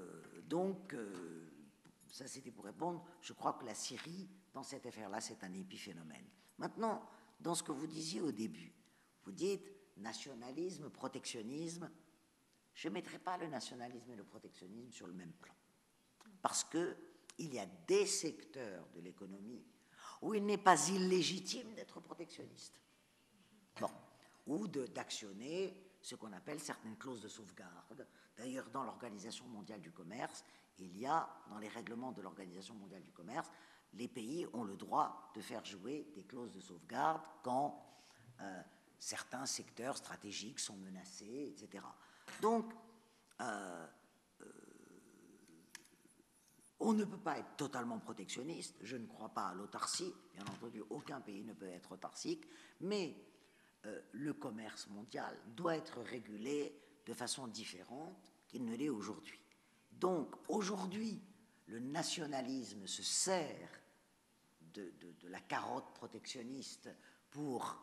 ça c'était pour répondre. Je crois que la Syrie, dans cette affaire-là, c'est un épiphénomène. Maintenant, dans ce que vous disiez au début, vous dites nationalisme, protectionnisme. Je ne mettrai pas le nationalisme et le protectionnisme sur le même plan. Parce qu'il y a des secteurs de l'économie où il n'est pas illégitime d'être protectionniste. Bon. Ou d'actionner ce qu'on appelle certaines clauses de sauvegarde. D'ailleurs, dans l'Organisation mondiale du commerce, il y a, dans les règlements de l'Organisation mondiale du commerce, les pays ont le droit de faire jouer des clauses de sauvegarde quand certains secteurs stratégiques sont menacés, etc. Donc, on ne peut pas être totalement protectionniste. Je ne crois pas à l'autarcie. Bien entendu, aucun pays ne peut être autarcique. Mais le commerce mondial doit être régulé de façon différente qu'il ne l'est aujourd'hui. Donc, aujourd'hui, le nationalisme se sert de la carotte protectionniste pour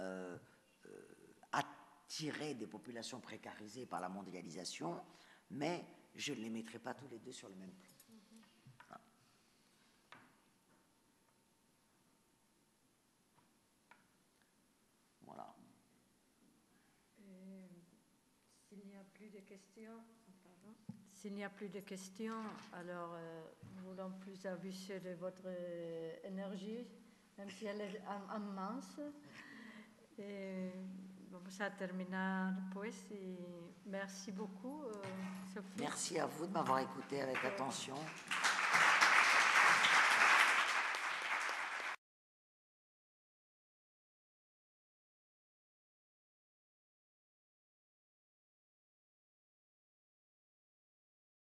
attirer des populations précarisées par la mondialisation, mais je ne les mettrai pas tous les deux sur le même plan. Voilà. S'il n'y a plus de questions, s'il n'y a plus de questions, alors nous voulons plus abuser de votre énergie, même si elle est immense. Vamos a terminar, pues, y merci beaucoup, Sophie. Merci à vous de m'avoir écouté avec attention.